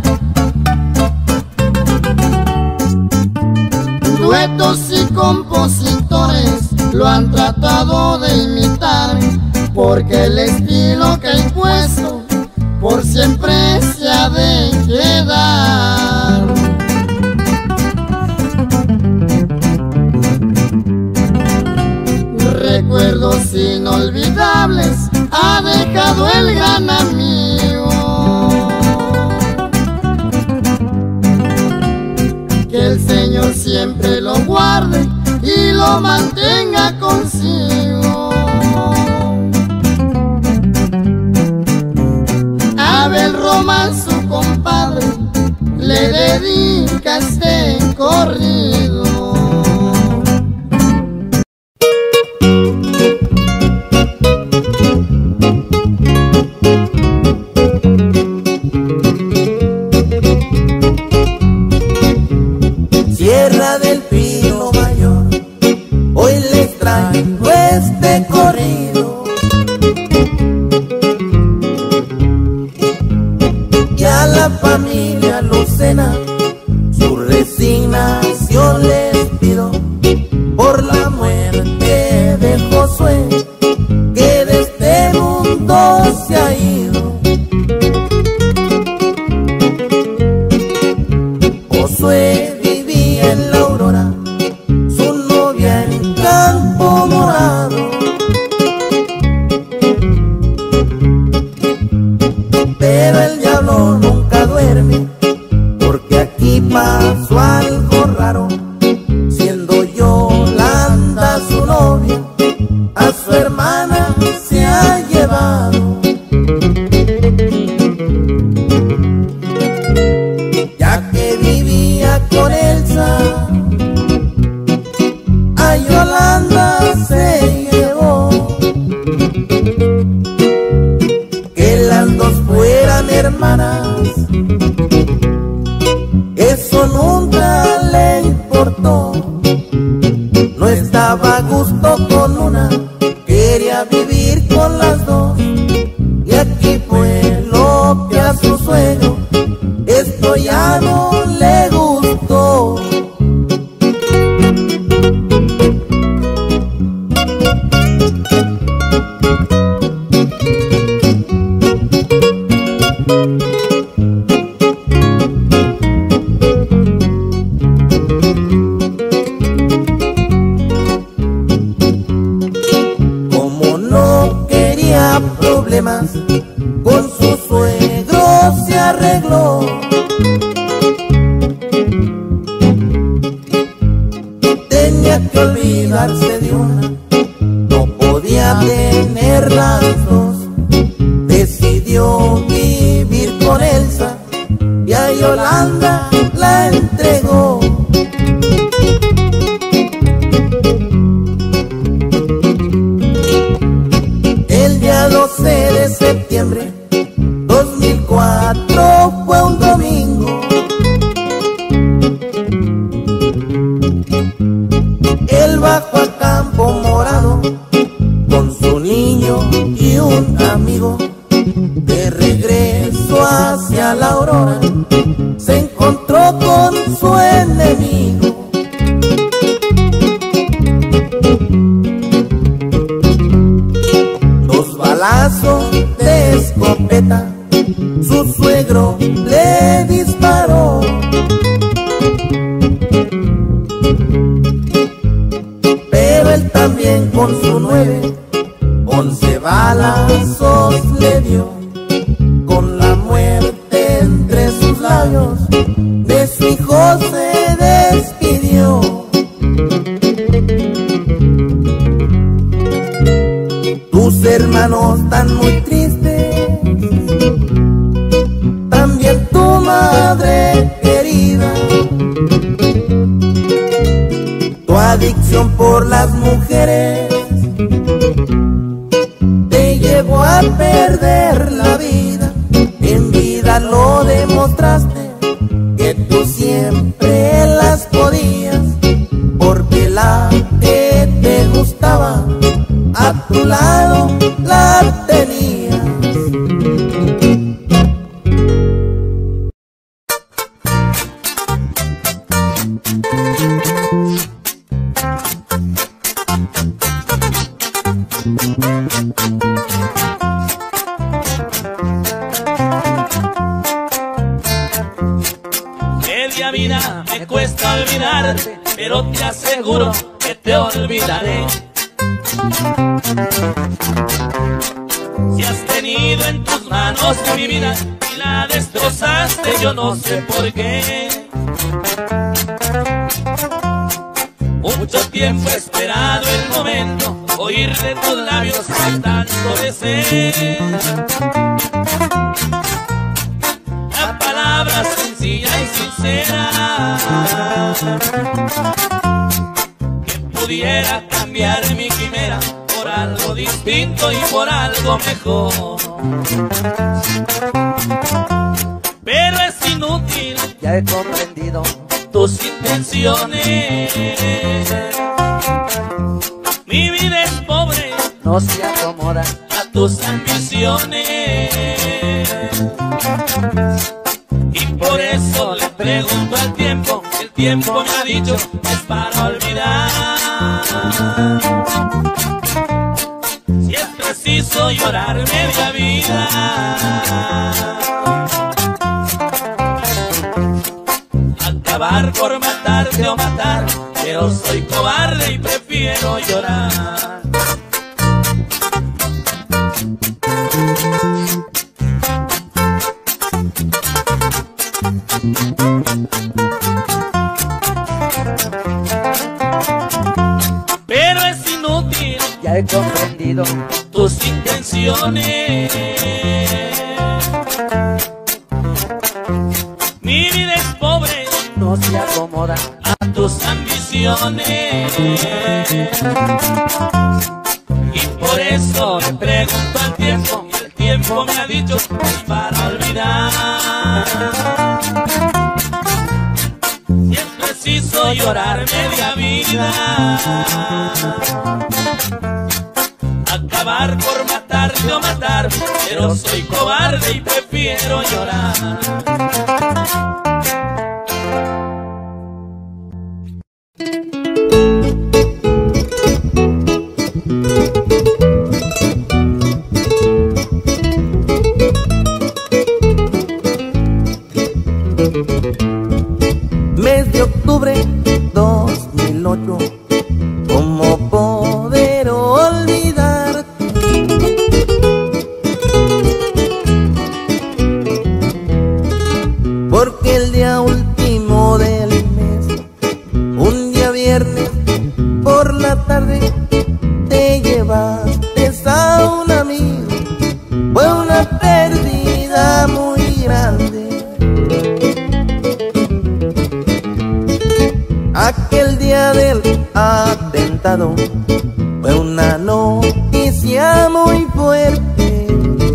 Duetos y compositores lo han tratado de imitar, porque el estilo que ha impuesto por siempre se ha de quedar. Recuerdos inolvidables ha dejado el gran amigo, que el Señor siempre lo guarde y lo mantenga consigo. Abel Román, su compadre, le dedica este corrido. Sierra del Pino Mayor, hoy les traigo este corrido. Y a la familia Lucena su resignación les pido por la muerte de Josué, que de este mundo se ha ido. Josué vivía en la Aurora, su novia en Campo Morado. Pero el diablo nunca duerme, porque aquí pasó algo raro. Siendo Yolanda su novia, a su hermana se ha llevado. Ya que vivía con Elsa, a Yolanda se llevó. Que las dos fueran hermanas, eso nunca le importó. No estaba a gusto con una, quería vivir con las dos. Y aquí fue lo que a su suegro esto ya no le gustó. Como no quería problemas, con su suegro se arregló. Tenía que olvidarse de una, no podía tener las dos. Decidió vivir con Elsa y a Yolanda la entregó. El día 12 de septiembre 2004 fue un domingo. Él bajó a Campo Morado con su niño y un amigo. De regreso hacia la Aurora se encontró con su enemigo. Dos balazos de escopeta su suegro le disparó. Pero él también con su 11 balazos le dio. Con la muerte entre sus labios, de su hijo se despidió. Tus hermanos están muy tristes, también tu madre querida. Tu adicción por las mujeres te llevó a perder la vida. En vida lo demostraste, que tú siempre las podías, porque la que te gustaba a tu lado Media vida me cuesta olvidarte, pero te aseguro que te olvidaré. Si has tenido en tus manos mi vida y la destrozaste, yo no sé por qué. Mucho tiempo he esperado el momento, oír de tus labios que tanto deseé. La palabra sencilla y sincera que pudiera cambiar mi quimera por algo distinto y por algo mejor. Pero es inútil, Ya he comprendido tus intenciones. Mi vida es pobre, no se acomoda a tus ambiciones. Y por eso le pregunto al tiempo, el tiempo me ha dicho es para olvidar. Si es preciso llorar media vida, acabar por matarte o matar, pero soy cobarde y prefiero llorar. Pero es inútil, ya he comprendido tus intenciones. Mi vida es pobre, no se acomoda a tus ambiciones. Y por eso le pregunto al tiempo, y el tiempo me ha dicho es para olvidar. Si es preciso llorar media vida, acabar por matarte o matar, pero soy cobarde y prefiero llorar. Mes de octubre 2008, ¿cómo poder olvidarte? Porque el día último del mes, un día viernes por la tarde, te llevaste a un amigo. Fue una pérdida muy grande. Aquel día del atentado fue una noticia muy fuerte,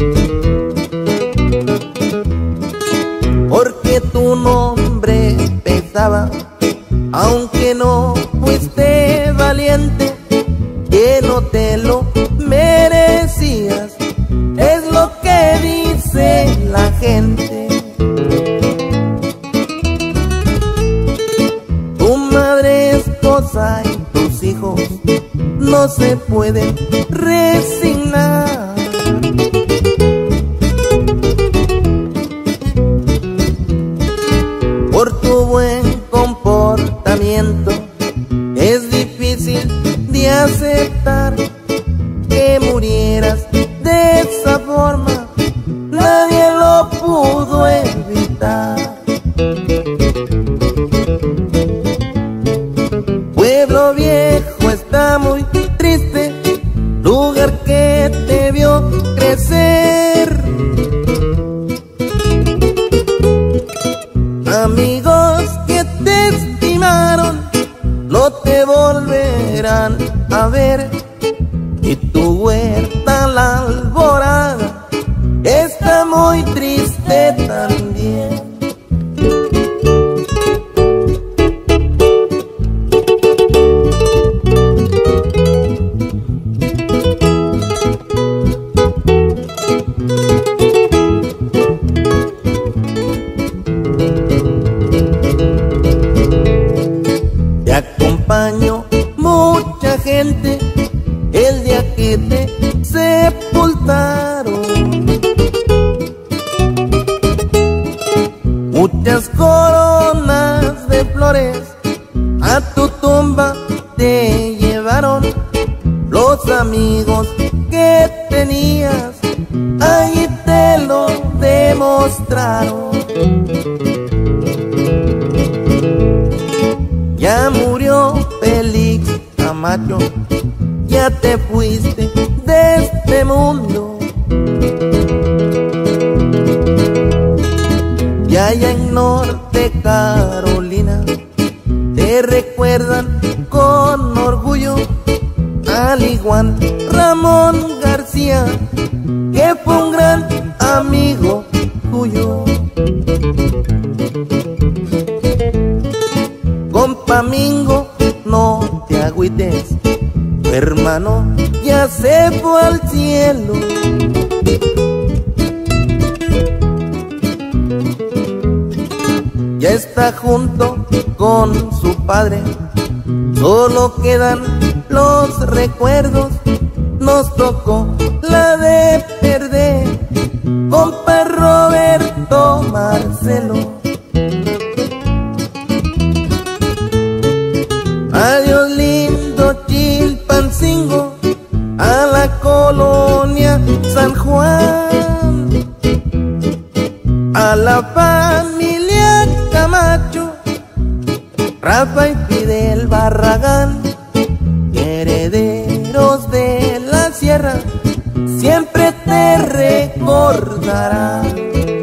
porque tu nombre pesaba, aunque no fuiste valiente, que no te lo merecías, es lo que dice la gente. Y tus hijos no se pueden resignar. Por tu buen comportamiento es difícil de aceptar que murieras de esa forma, nadie lo pudo evitar. Pueblo viejo está muy triste, lugar que te vio crecer. Amigos que te estimaron no te volverán a ver, y tu huerta la alborada está muy triste también. de flores a tu tumba te llevaron. Los amigos que tenías ahí te lo demostraron. Ya murió Félix Camacho, ya te fuiste de este mundo. Y allá en Norte Carolina te recuerdan con orgullo, al igual Ramón García, que fue un gran amigo tuyo. Compa Mingo, no te agüites, tu hermano ya se fue al cielo. Ya está junto con su padre, solo quedan los recuerdos. Nos tocó la de perder, compa Roberto Marcelo. Adiós lindo Chilpancingo, a la colonia San Juan, a la familia Camacho, Rafa y Fidel Barragán, herederos de la sierra, siempre te recordarán.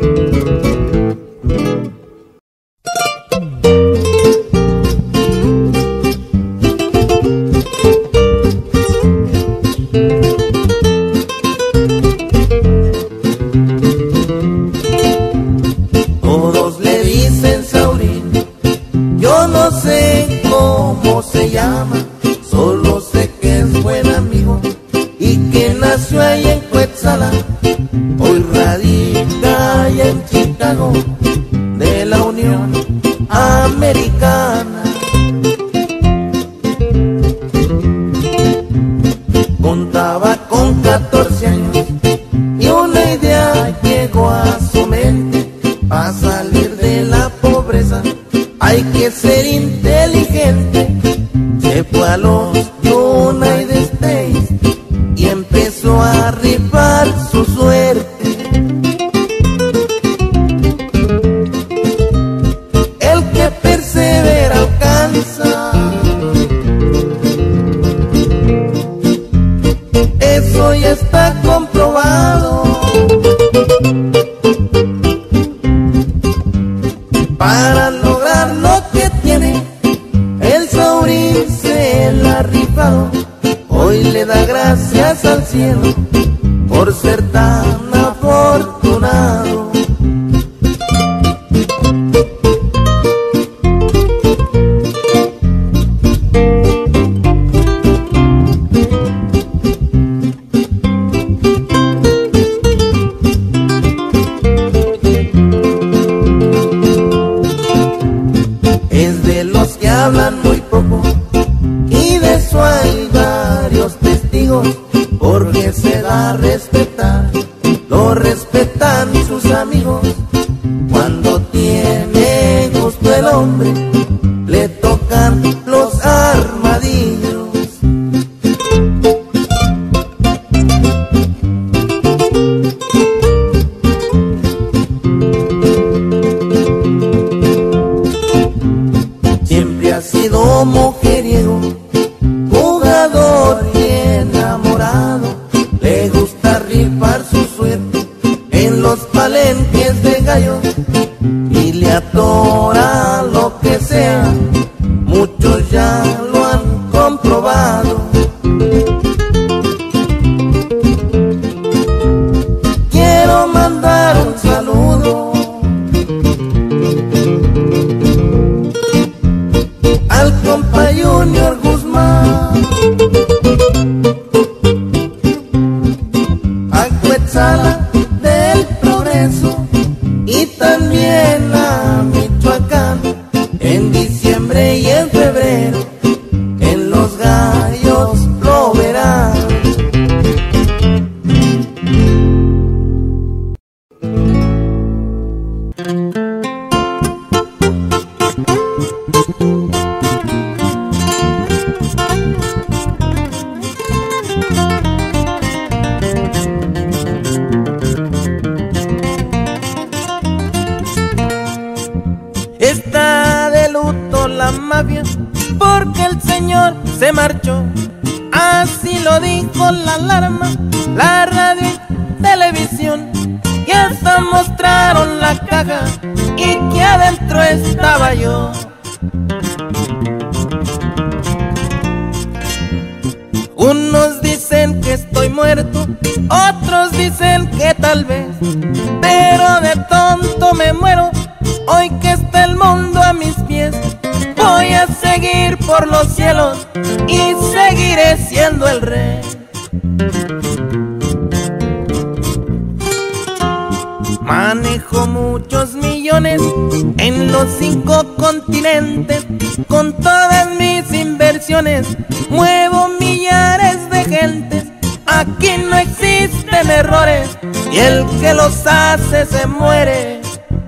Todos le dicen Saurín, yo no sé cómo se llama, solo sé que es buen amigo y que nació ahí en Cuetzala, hoy radica allá en Chicago, de la Unión Americana. Contaba con 14 años y una idea llegó a su mente. Para salir de la pobreza hay que ser inteligente. Se fue a los United States y empezó a rifar su suerte. El que persevera alcanza, eso ya está comprobado. Para lograr lo que tiene, el Saurín se la ha rifado. Hoy le da gracias al cielo por ser tan afortunado. Es de los que hablan muy poco y de eso hay varios testigos, porque se da a respetar, lo respetan sus amigos. Cuando tiene gusto el hombre, le tocan los armadillos. Siempre ha sido mujeriego, jugador y enamorado. Le gusta rifar su suerte en los palenques de gallos y le atora lo que sea. Muchos ya lo han comprobado. Quiero mandar un saludo al compa Junior Guzmán, a Cuetzala del Progreso y también a Michoacán. En diciembre y en febrero en Los Gallos lo verán. luto la mafia porque el señor se marchó. Así lo dijo la alarma, la radio y televisión, y hasta mostraron la caja y que adentro estaba yo. Unos dicen que estoy muerto, otros dicen que tal vez, pero de tonto me muero hoy que está el mundo a mis pies. Voy a seguir por los cielos y seguiré siendo el rey. Manejo muchos millones en los 5 continentes, con todas mis inversiones muevo millares de gentes. Aquí no existen errores y el que los hace se muere.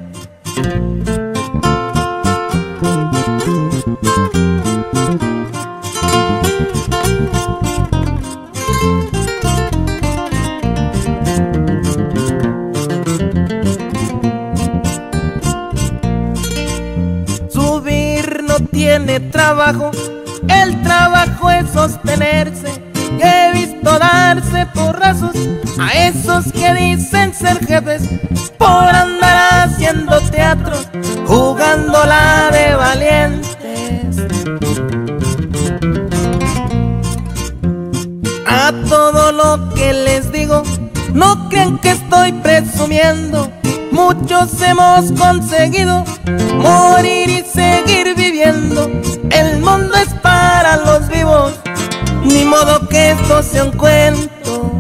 Tiene trabajo, el trabajo es sostenerse. He visto darse porrazos a esos que dicen ser jefes por andar haciendo teatro, jugándola de valientes. A todo lo que les digo, no crean que estoy presumiendo. Muchos hemos conseguido morir y seguir viviendo. El mundo es para los vivos, ni modo que esto sea un cuento.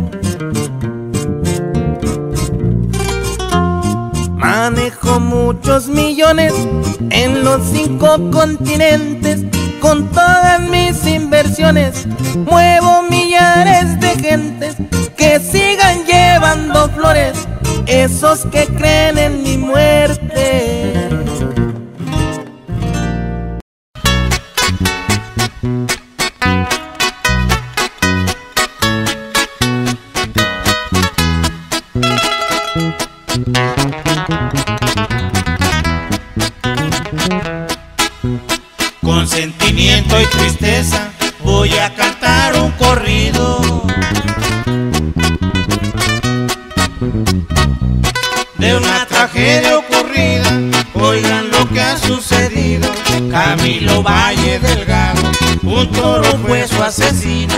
Manejo muchos millones en los 5 continentes, con todas mis inversiones muevo millares de gentes. Que sigan llevando flores esos que creen en mi muerte. Con sentimiento y tristeza voy a cantar un corrido de una tragedia ocurrida. Oigan lo que ha sucedido. Camilo Valle Delgado, un toro fue su asesino.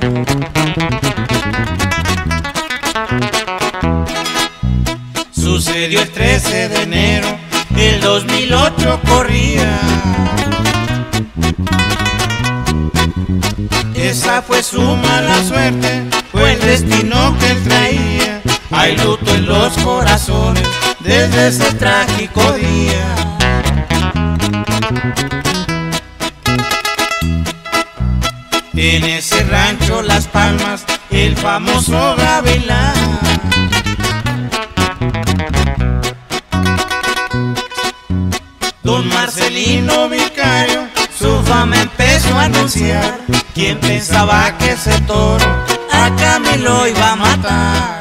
Sucedió el 13 de enero del 2008, corría. Esa fue su mala suerte, fue el destino que él traía. Hay luto en los corazones desde ese trágico día. En ese rancho Las Palmas, el famoso Gavilán, don Marcelino Vicario, su fama empezó a anunciar. ¿Quién pensaba que ese toro a Camilo iba a matar?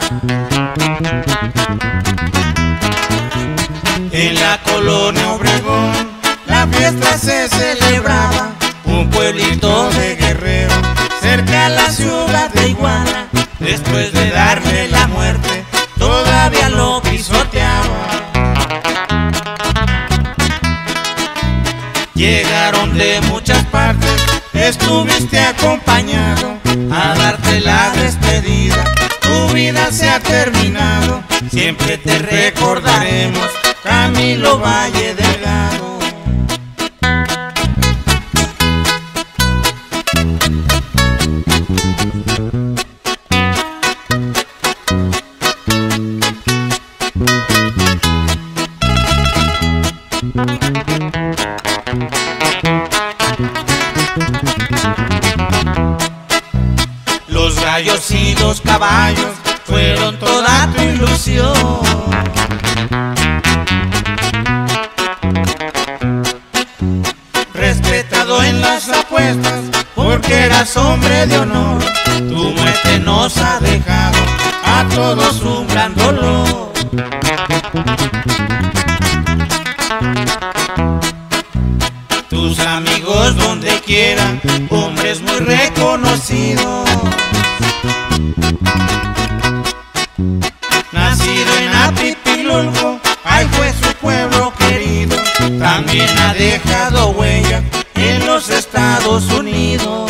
En la colonia Obregón la fiesta se celebraba, un pueblito de Guerrero cerca a la ciudad de Iguala. Después de darle la muerte todavía lo pisoteaba. Llegaron de muchas partes, estuviste acompañado a darte la despedida. Tu vida se ha terminado, siempre te recordaremos, Camilo Valle Delgado. Los gallos y los caballos fueron toda tu ilusión. Respetado en las apuestas porque eras hombre de honor. Tu muerte nos ha dejado a todos un gran dolor. sus amigos donde quiera, hombres muy reconocidos. Nacido en Apipilulco, ahí fue su pueblo querido. También ha dejado huella en los Estados Unidos.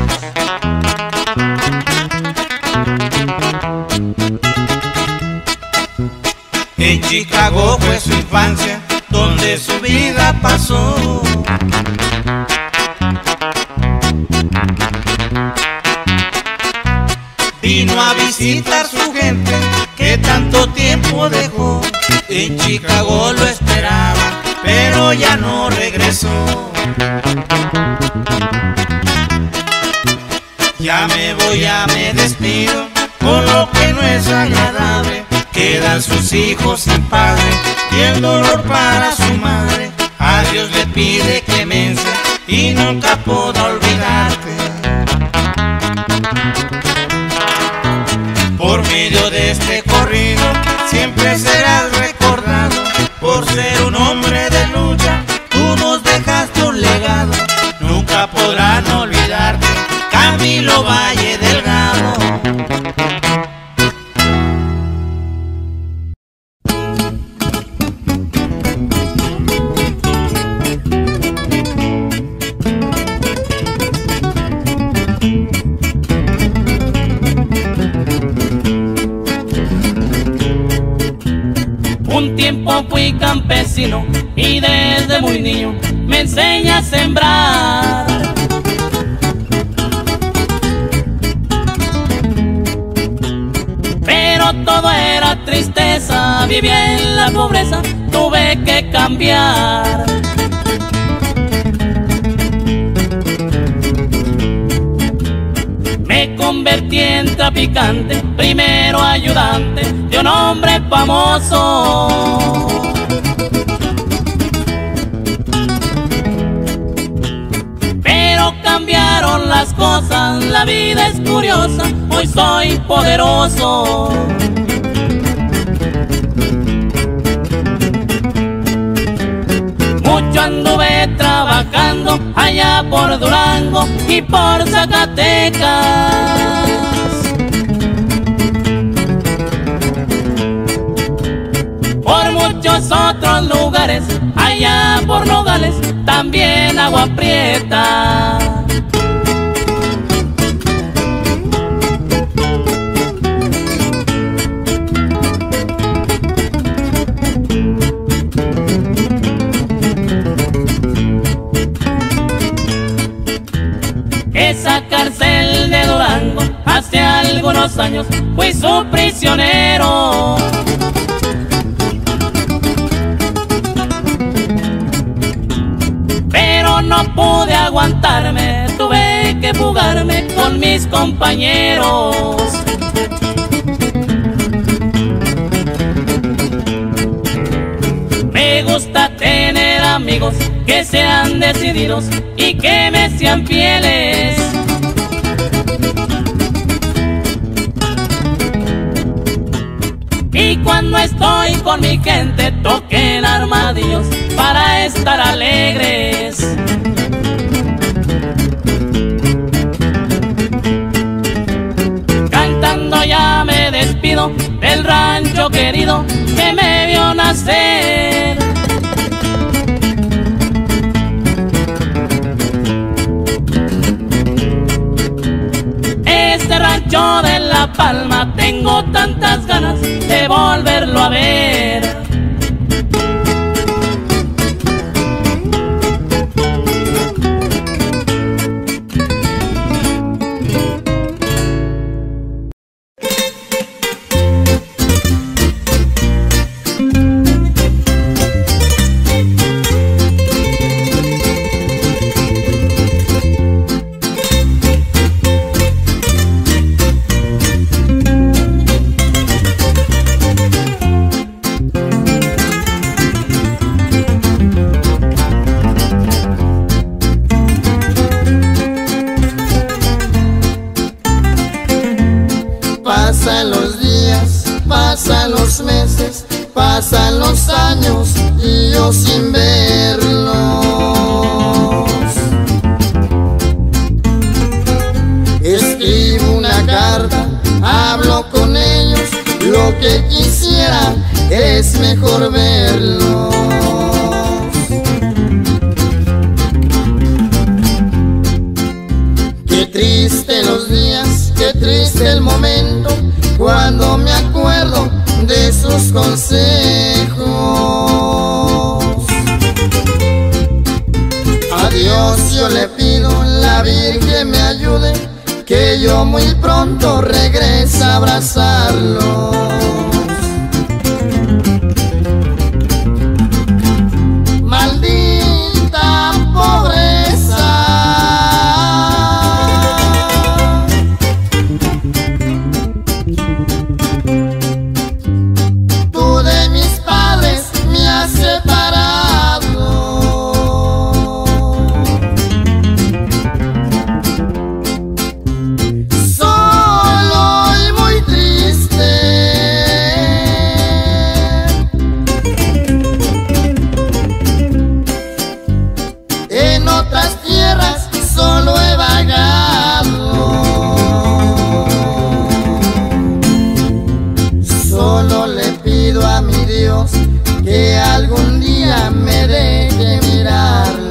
En Chicago fue su infancia, donde su vida pasó. Vino a visitar su gente que tanto tiempo dejó. En Chicago lo esperaba, pero ya no regresó. Ya me voy, ya me despido, con lo que no es agradable. Quedan sus hijos sin padre y el dolor para su madre. A Dios le pide clemencia y nunca podrá olvidarte. Por medio de este corrido siempre serás recordado. Por ser un hombre de lucha, tú nos dejaste un legado. Nunca podrán olvidarte, Camilo Valle Delgado. Un tiempo fui campesino y desde muy niño me enseña a sembrar. Pero todo era tristeza, vivía en la pobreza, tuve que cambiar. Me convertí en traficante, primero ayudante de un hombre famoso. Pero cambiaron las cosas, la vida es curiosa, hoy soy poderoso. Mucho anduve trabajando allá por Durango y por Zacatecas. Por muchos otros lugares, allá por Nogales, también Agua Prieta. Esa cárcel de Durango, hace algunos años fui su prisionero. Pero no pude aguantarme, tuve que fugarme con mis compañeros. Me gusta tener amigos que sean decididos y que me sean fieles. Y cuando estoy con mi gente toquen armadillos para estar alegres. Cantando ya me despido del rancho querido que me vio nacer. Este rancho de La Palma tengo tantas ganas de volverlo a ver. Pasan los días, pasan los meses, pasan los años y yo sin verlo. que quisiera es mejor verlos. Qué triste los días, qué triste el momento cuando me acuerdo de sus consejos. A Dios yo le pido, la Virgen me ayude, que yo muy pronto regrese a abrazarlos. Maldita pobreza, tú de mis padres me has separado. Solo y muy triste, en otras tierras solo he vagado. Solo le pido a mi Dios que algún día me deje mirarlos.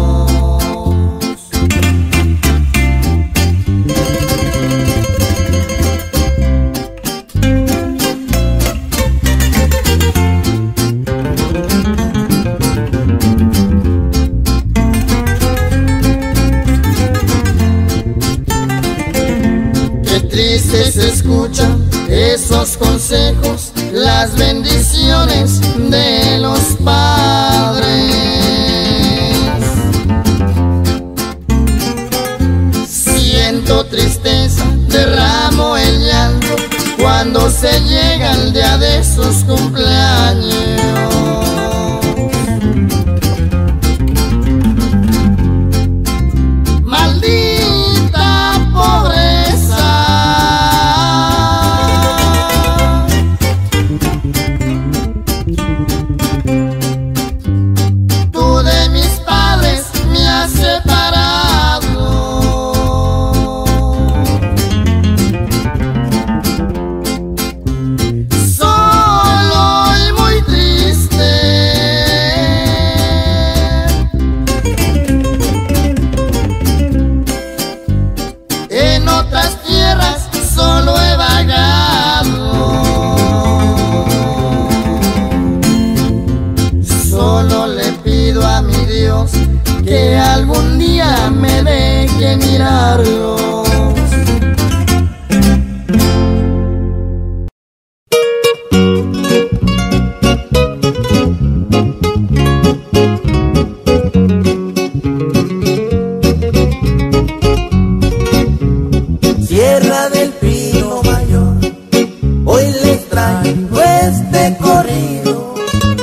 Qué triste se escuchan esos consejos, las bendiciones de los padres. Siento tristeza, derramo el llanto cuando se llega el día de sus cumpleaños. Maldita pobreza, tú de mis padres me has separado. Solo y muy triste, en otras tierras solo he vagado. Solo le pido a mi Dios que algún día me deje mirarlos. Sierra del Pino Mayor, hoy les traigo este corrido.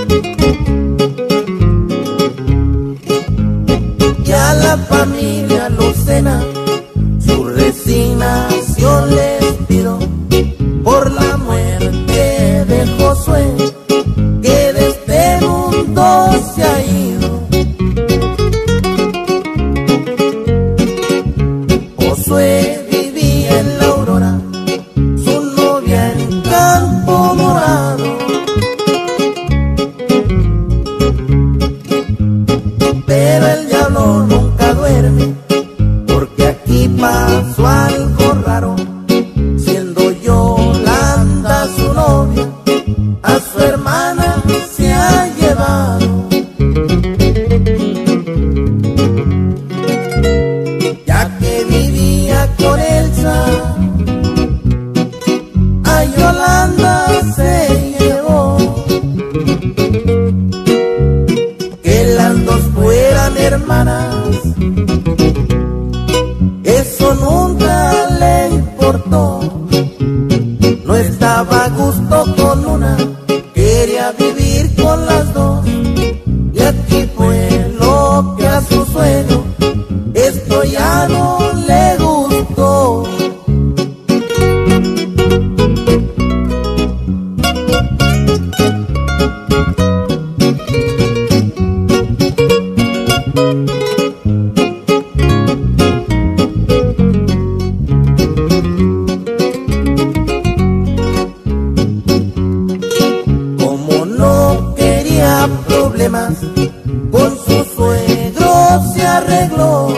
Y a la familia Lucena su resignación les pido por la muerte de Josué, que de este mundo se ha ido. Josué vivía en la Aurora, su novia en Campo Morado. Pero el diablo nunca duerme, porque aquí pasó algo raro. Siendo Yolanda su novia, a su hermana se ha llevado. Ya que vivía con Elsa, a Yolanda se llevó. Que las dos fueran hermanas, eso nunca le importó. No estaba a gusto con una, quería vivir con las dos. Y aquí fue lo que a su suegro esto ya no le gustó. arregló.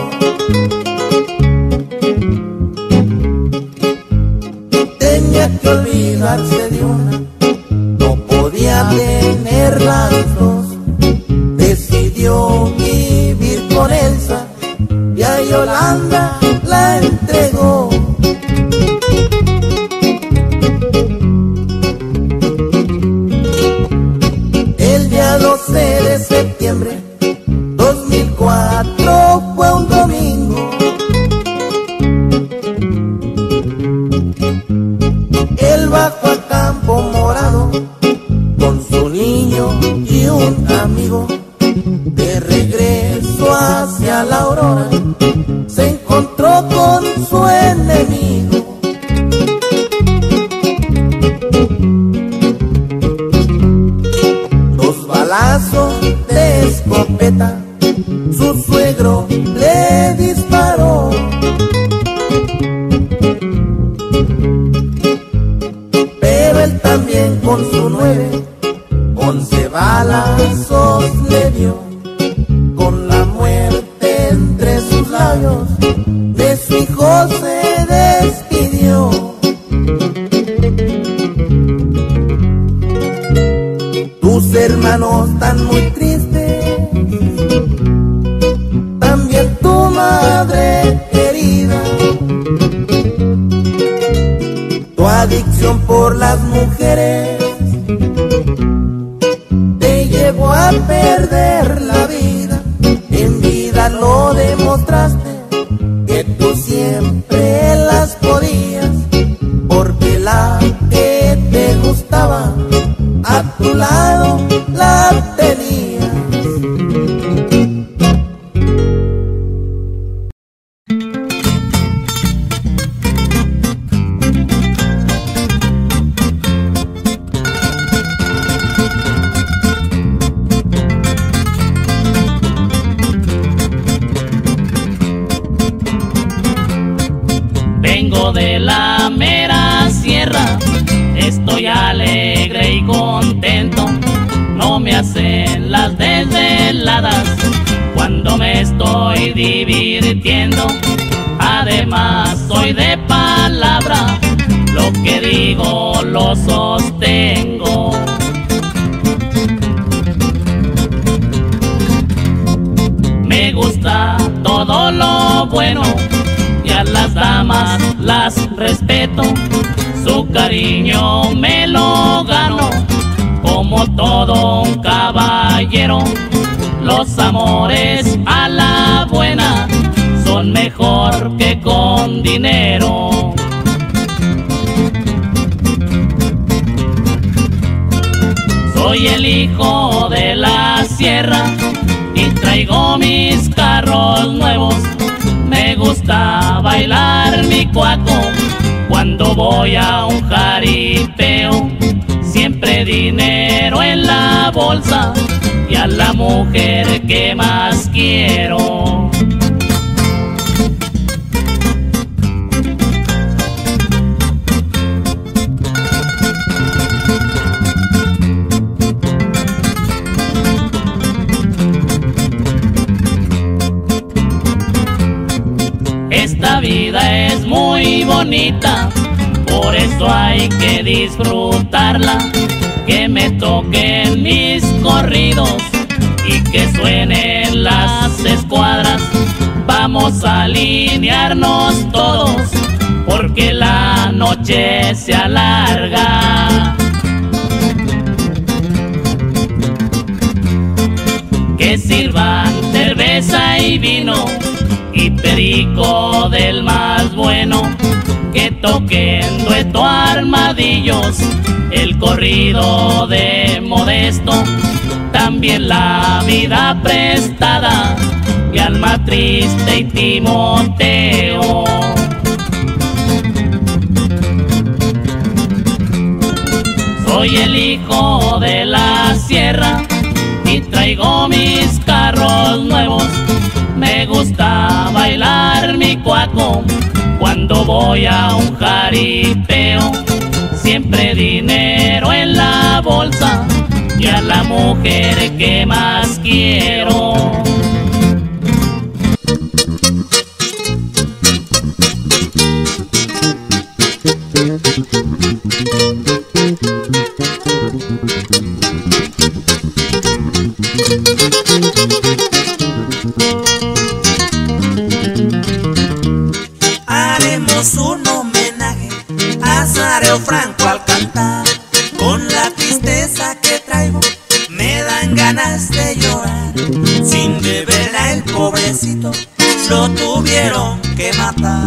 Tenía que olvidarse de una, no podía tener las dos. Decidió vivir con Elsa y a Yolanda la entregó. El día 12 de septiembre 2004 fue un domingo. Él bajó a Campo Morado con su niño y un amigo. De regreso hacia la Aurora se encontró con su enemigo. Dos balazos de escopeta su suegro le disparó. Pero él también con su 11 balazos le dio. Con la muerte entre sus labios de su hijo se despidió. Tus hermanos están muy tristes, también tu madre querida. Tu adicción por las mujeres te llevó a perder la vida. En vida lo demostraste, que tú siempre las podías, porque la que te gustaba a tu lado la tenías. Vengo de la mera sierra, estoy alegre y contento. No me hacen las desveladas cuando me estoy divirtiendo. Además soy de palabra, lo que digo lo sostengo. Me gusta todo lo bueno y a las damas las respeto. Su cariño me lo gano como todo un caballero. Los amores a la buena son mejor que con dinero. Soy el hijo de la sierra y traigo mis carros nuevos. Me gusta bailar mi cuaco cuando voy a un jaripeo. Siempre dinero en la bolsa y a la mujer que más quiero. Esta vida es muy bonita, por eso hay que disfrutarla. Que me toquen mis corridos y que suenen las escuadras. Vamos a alinearnos todos porque la noche se alarga. Que sirvan cerveza y vino y perico del más bueno. Que toquen dueto armadillos, el corrido de Modesto. También la vida prestada, mi alma triste y Timoteo. Soy el hijo de la sierra y traigo mis carros nuevos. Me gusta bailar mi cuaco cuando voy a un jaripeo. Siempre dinero en la bolsa y a la mujer que más quiero. franco al cantar, con la tristeza que traigo me dan ganas de llorar. Sin deber a el pobrecito lo tuvieron que matar.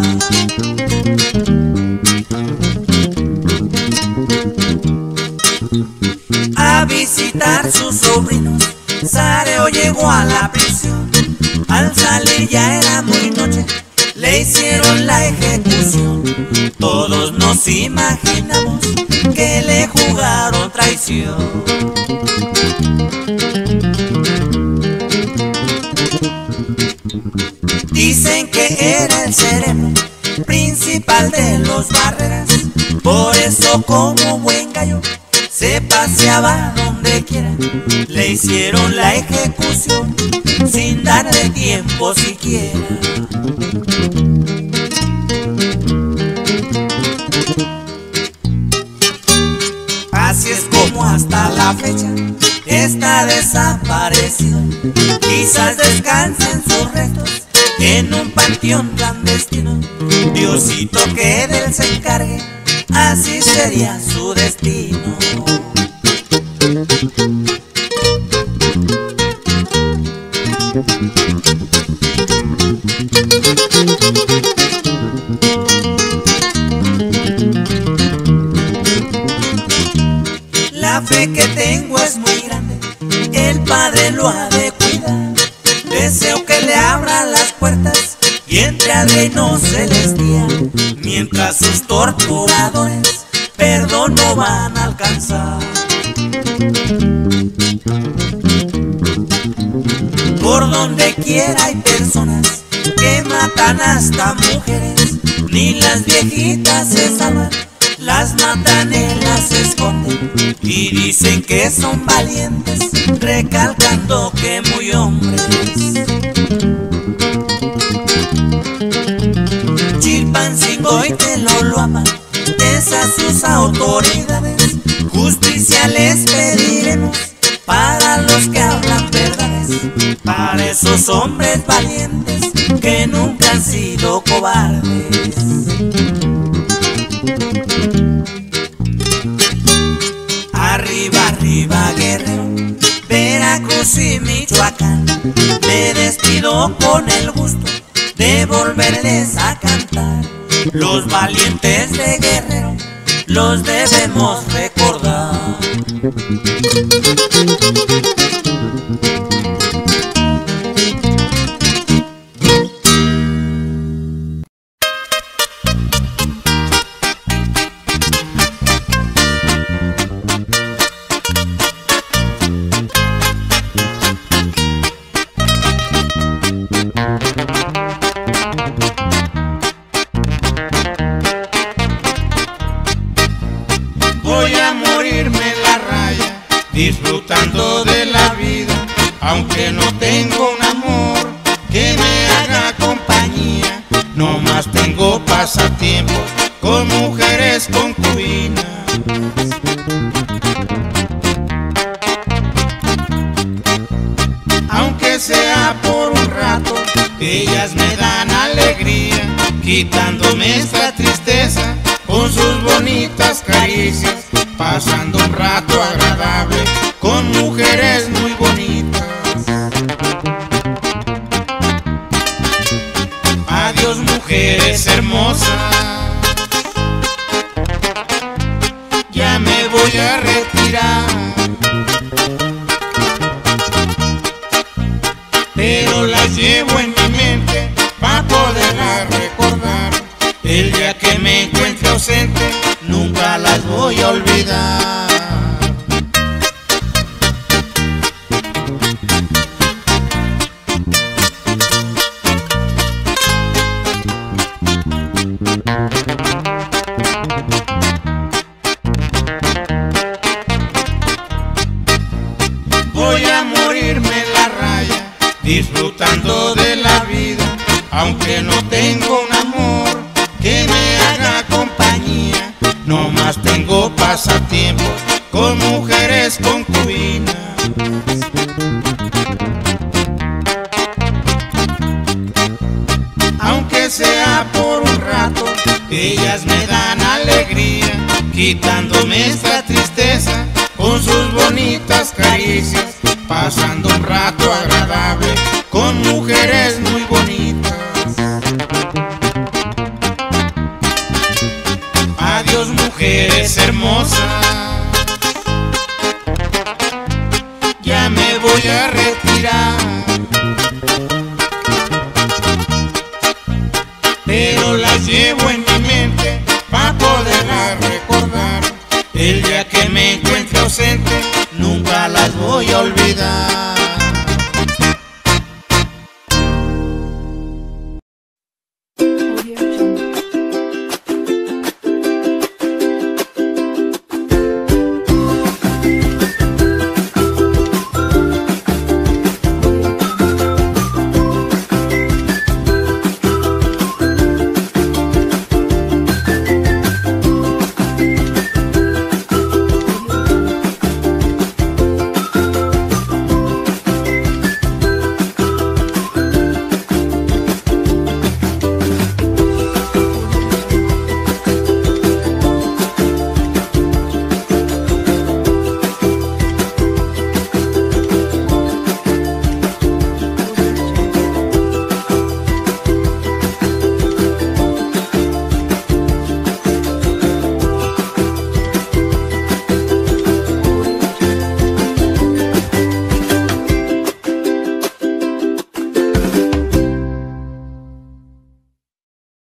A visitar sus sobrinos, Sareo llegó a la prisión. Al salir ya era muy noche, le hicieron la ejecución. Todos nos imaginamos que le jugaron traición. Dicen que era el cerebro principal de los Barreras, por eso como buen gallo se paseaba donde quiera. Le hicieron la ejecución sin darle tiempo siquiera. Así es como hasta la fecha está desaparecido. Quizás descansen sus restos en un panteón clandestino. Diosito que de él se encargue, así sería su destino. La fe que tengo es muy grande, el Padre lo ha de cuidar. Deseo que le abra las puertas y entre al reino celestial, mientras sus torturadores perdón no van a alcanzar. Por donde quiera hay personas que matan hasta mujeres, ni las viejitas se salvan, las matan y las esconden, y dicen que son valientes, recalcando que muy hombres. Chilpancingo y Teloloapan, esas sus autoridades, justicia les pediremos para los que hablan verdades, para esos hombres valientes que nunca han sido cobardes. Arriba, arriba Guerrero, Veracruz y Michoacán, me despido con el gusto de volverles a cantar. Los valientes de Guerrero los debemos recordar. Voy a morirme en la raya, disfrutando de la vida, aunque no tengo un amor que me haga compañía. No más tengo pasatiempos con mujeres concubinas. Aunque sea por un rato, ellas me dan alegría, quitándome esta tristeza con sus bonitas caricias, pasando un rato agradable con mujeres muy bonitas. Adiós mujeres hermosas, ya me voy a retirar, pero las llevo en mi mente para poderlas recordar. El día que me encuentre ausente, nunca las voy a olvidar. Voy a morirme en la raya, disfrutando de la vida, aunque no tengo un amor que me haga compañía. No más tengo pasatiempos con mujeres concubinas. Aunque sea por un rato, ellas me dan alegría, quitándome esta tristeza con sus bonitas caricias, pasando un rato agradable con mujeres muy bonitas. Adiós, mujeres hermosas, ya me voy a retirar, pero las llevo en mi mente para poderlas recordar. El día que me encuentre ausente, nunca las voy a olvidar.